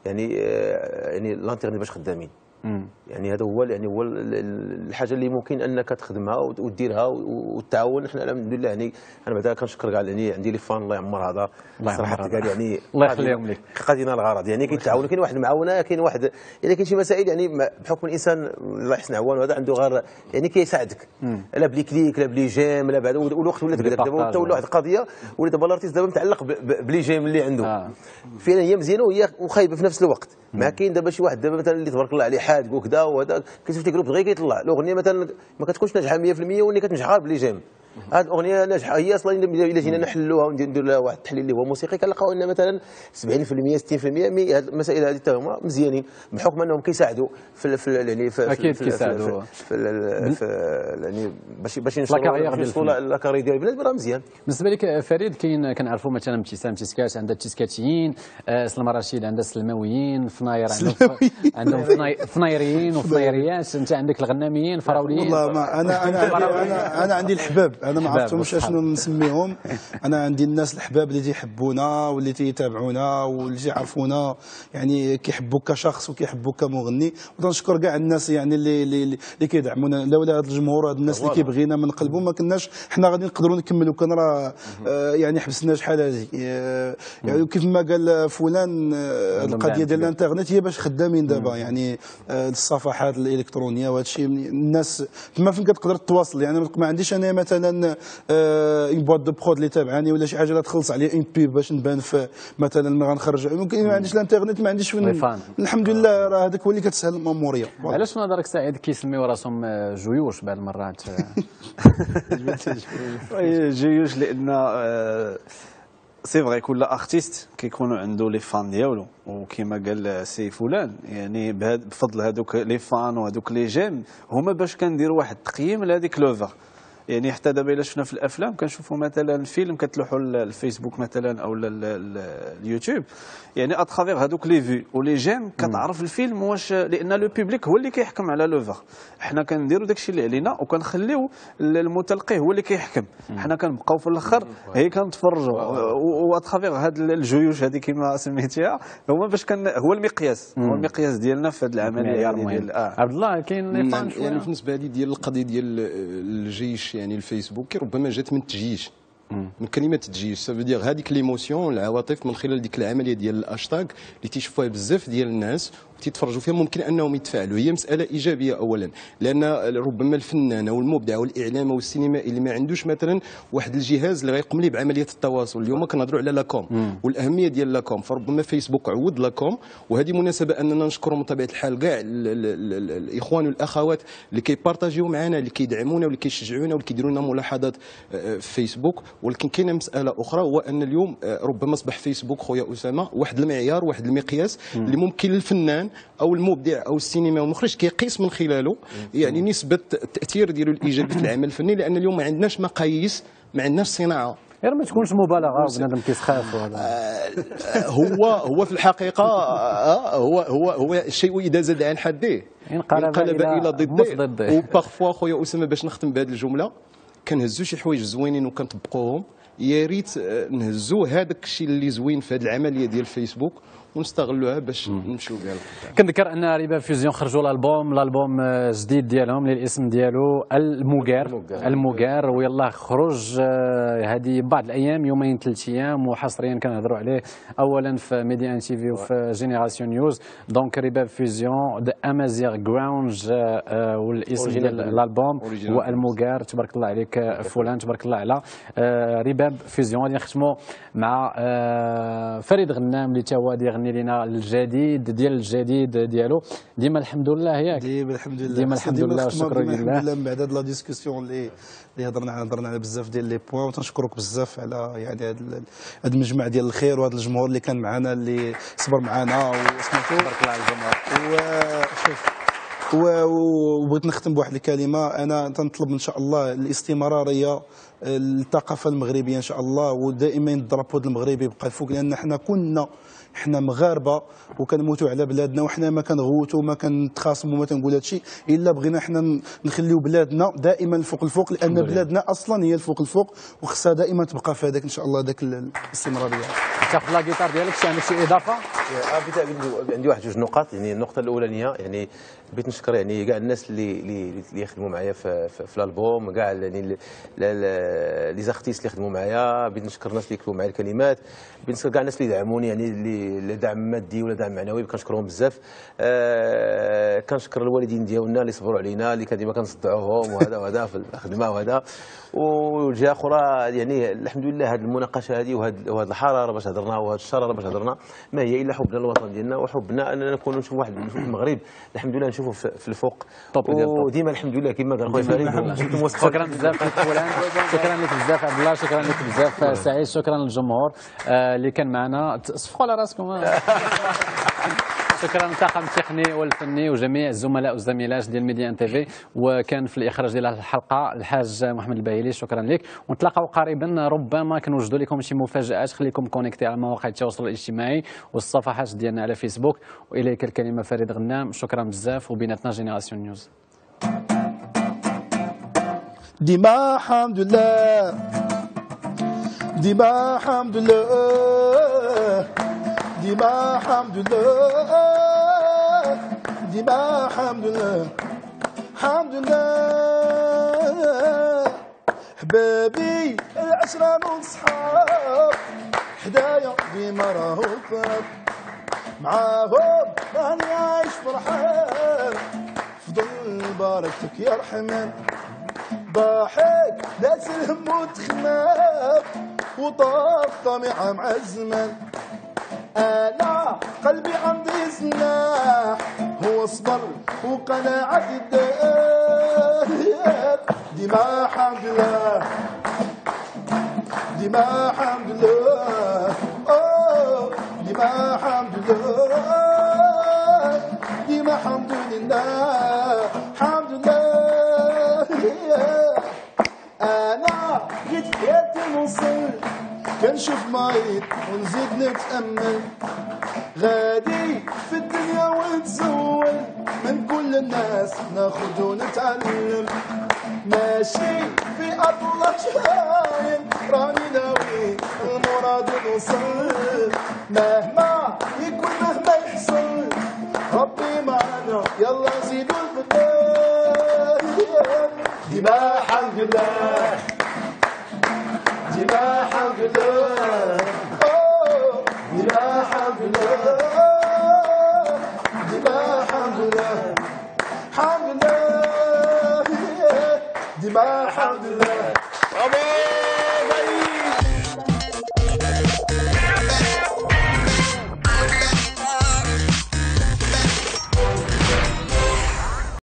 يعني الانترنت باش خدامين يعني هذا هو يعني هو الحاجه اللي ممكن انك تخدمها وديرها والتعاون. احنا الحمد لله يعني انا بعدا كنشكر كاع يعني عندي لي فان الله يعمر هذا صراحه قال يعني الله يخليهم لك قادينا الغرض يعني كيتعاونوا. كاين واحد المعاونه كاين واحد يعني كاين شي مسائل يعني بحكم الانسان الله يحسن عوانه هذا عنده غير يعني كيساعدك لا بلي كليك لا بلي جيم لا بعد. والوقت ولات دابا حتى ولا واحد القضيه ولا دابا الارتيست دابا متعلق بلي جيم اللي عنده فعلا هي مزيانه وهي وخايبه في نفس الوقت. ما كاين دابا شي واحد دابا مثلا اللي تبارك الله عليه حاد وكذا وهذا كتشوف تيجروب دغيا كيطلع الاغنيه مثلا ما كتكونش ناجحه 100% واللي كتنجح غير بلي جيم. هذه الاغنيه ناجحه هي اصلا الا جينا نحلوها ونديروا لها واحد التحليل اللي هو موسيقي كنلقاو ان مثلا 70% 60% هذه المسائل هذه حتى هما مزيانين بحكم انهم كيساعدوا في يعني في اكيد كيساعدوا في يعني باش ينشروا لا كاري ديال البلاد راه مزيان. بالنسبه لك فريد كاين كنعرفوا مثلا ابتسام تيسكات عندها التيسكاتيين، سلمى رشيد عندها السلماويين، فناير عندهم فنايريين وفنايريات، انت عندك الغناميين الفراوليين. والله ما انا عندي الحباب انا ما عرفتهمش شنو نسميهم. انا عندي الناس الحباب اللي تيحبونا واللي تيتابعونا واللي تيعرفونا يعني كيحبوك كشخص وكيحبوك كمغني. وتنشكر كاع الناس يعني اللي كيدعمونا. لولا هذا الجمهور هاد الناس اللي كيبغينا من قلبه ما كناش حنا غادي نقدروا نكملوا. كان راه يعني حبسنا شحال هذه يعني كيف ما قال فلان القضيه ديال الانترنت هي باش خدامين دابا يعني الصفحات الالكترونيه وهذا الشيء الناس ما فين كتقدر تتواصل. يعني ما عنديش انا مثلا اون بواط دو برود اللي تابعاني ولا شي حاجه لا تخلص عليه اون بيب باش نبان في مثلا ما غنخرج. ممكن ما عنديش الانترنت ما عنديش الحمد لله راه هذاك هو اللي كتسهل الماموريه. علاش في نظرك سعيد كيسميو راسهم جيوش بعض المرات؟ جيوش لان سي فغي كل ارتيست كيكونوا عنده لي فان ديالو وكما قال سي فلان يعني بفضل هذوك لي فان وهذوك لي جيم هما باش كنديروا واحد التقييم لهذيك لوفر. يعني حتى دابا الا شفنا في الافلام كنشوفوا مثلا الفيلم كتلوحوا الفيسبوك مثلا او اليوتيوب، يعني اترافيغ هذوك لي في ولي جيم كتعرف الفيلم واش، لان لو بوبليك هو اللي كيحكم على لوفر. حنا كنديروا داكشي اللي علينا وكنخليو المتلقي هو اللي كيحكم، حنا كنبقاو في الاخر هي كنتفرجوا واترافيغ هاد الجيوش هذه كما سميتيها هما باش هو المقياس، هو المقياس ديالنا في هذه العمليه ديال عبد الله. كاين يعني بالنسبه لي ديال القضيه ديال الجيش، يعني الفيسبوك ربما جات من التجيش، من كلمه تجيش، سافو هذيك ليموسيون العواطف من خلال ديك العمليه ديال الاشتاغ اللي تيشوفوها بزاف ديال الناس تيتفرجوا فيها، ممكن انهم يتفاعلوا. هي مساله ايجابيه اولا، لان ربما الفنان او المبدع او الاعلام او السينمائي اللي ما عندوش مثلا واحد الجهاز اللي غيقوم ليه بعمليه التواصل، اليوم كنهضروا على لاكوم والاهميه ديال لاكوم، فربما فيسبوك عود لاكوم. وهذه مناسبه اننا نشكروا من طبيعه الحال كاع الاخوان والاخوات اللي كيبارطاجيو معنا، اللي كيدعمونا واللي كيشجعونا واللي كيديروا لنا ملاحظات في فيسبوك. ولكن كاينه مساله اخرى، هو ان اليوم ربما اصبح فيسبوك خويا اسامه واحد المعيار، واحد المقياس اللي ممكن الفنان او المبدع او السينما والمخرج كيقيس من خلاله يعني نسبه التاثير ديالو الايجابي في العمل الفني، لان اليوم ما عندناش مقاييس، ما عندناش صناعه. غير ما تكونش مبالغه وبنادم كيسخاف هو في الحقيقه هو الشيء اذا زاد عن حده انقلب الى ضده. وبارفوا خويا اسامه باش نختم بهذه الجمله، كنهزوا شي حوايج زوينين وكنطبقوهم، يا ريت نهزوا هذاك الشيء اللي زوين في هذه العمليه ديال فيسبوك ونستغلوها باش نمشيو بها لقدام. كنذكر ان رباب فيوزيون خرجوا الالبوم جديد ديالهم اللي الاسم ديالو الموغار ويلا خرج هذه بعض الايام، يومين 3 ايام، وحصريا كنهضروا عليه اولا في ميديا ان تي في وفي جينيراسيون نيوز. دونك رباب فيوزيون ذا امازيغ جراوندز، والاسم ديال الالبوم هو الموغار. تبارك الله عليك فلان، تبارك الله على رباب فيوزيون. غادي نختموا مع فريد غنام اللي تا هو يغني لنا الجديد ديالو. ديما الحمد لله ياك؟ ديما الحمد لله، ديما الحمد لله والشكر لله. الحمد لله من بعد هاد لا ديسكسيون اللي هضرنا على بزاف ديال لي بوان، وتنشكرك بزاف على يعني هاد المجمع ديال الخير وهذا الجمهور اللي كان معنا، اللي صبر معنا وسمعتو. تبارك الله على الجمهور. وبغيت نختم بواحد الكلمه، انا تنطلب ان شاء الله الاستمراريه الثقافه المغربيه ان شاء الله، ودائما الدرابود المغربي يبقى الفوق، لان حنا مغاربه وكنموتوا على بلادنا، وحنا ما كنغوتوا وما كنتخاصموا وما كنقول هادشي الا بغينا حنا نخليو بلادنا دائما الفوق، لان بلادنا اصلا هي الفوق وخصها دائما تبقى في هذاك ان شاء الله ذاك الاستمراريه. تاخذ لا جيتار ديالك، عندك شي اضافه؟ عندي واحد جوج نقاط. يعني النقطه الاولانيه، يعني بغيت نشكر يعني كاع الناس اللي يخدموا معايا في الالبوم، كاع يعني لي زارتيست اللي خدموا معايا. بغيت نشكر الناس اللي كتبوا معايا الكلمات، بغيت نشكر كاع الناس اللي دعموني، يعني اللي دعم مادي ولا دعم معنوي، كنشكرهم بزاف. كنشكر الوالدين ديالنا اللي صبروا علينا، اللي كان ديما كنصدعوهم وهذا في الخدمه وهذا. وجهه اخرى يعني الحمد لله هذه المناقشه هذه وهذه الحراره باش هضرنا وهذه الشراره باش هضرنا، ما هي الا حبنا للوطن ديالنا وحبنا اننا نكونوا نشوفوا واحد المغرب الحمد لله نشوفوا في الفوق. وديما الحمد لله كما قال خويا فريد. شكرا بزاف فلان، شكرا لك بزاف عبد الله، شكرا لك بزاف سعيد، شكرا للجمهور اللي كان معنا. صفقوا على راسكم. شكرا للطاقم التقني والفني وجميع الزملاء والزميلات ديال ميديا ان تي في، وكان في الاخراج ديال الحلقه الحاج محمد الباهلي. شكرا لك، ونتلاقاو قريبا، ربما كنوجدوا لكم شي مفاجات. خليكم كونيكتي على مواقع التواصل الاجتماعي والصفحات ديالنا على فيسبوك. واليك الكلمه فريد غنام، شكرا بزاف، وبيناتنا جينيراسيون نيوز. ديما الحمد لله، ديما الحمد لله، ديما الحمد لله، ديما الحمد لله، الحمد لله. حبابي العشرة من صحاب حدايا ديما راهو فرق، معاهم راني عايش فرحان، فضل بركتك يا رحمن. ضاحك داس الهم وتخناق وطاف طميعة مع الزمان. أنا قلبي عندي سلاح، هو صبر وقناعة الدار. ديما الحمد لله، ديما الحمد لله، ديما الحمد لله، ديما الحمد لله، الحمد لله. ونزيد نتأمل غادي في الدنيا ونتزول من كل الناس ناخد ونتعلم ماشي في أطلع شاين راني ناوي المراد نوصل مهما يكون مهما يحصل ربي معنا يلا زيدوا البدال ديما حمد الله ديما حمد الله ديما حمد الله ديما حمد الله حمد الله ديما حمد الله برافو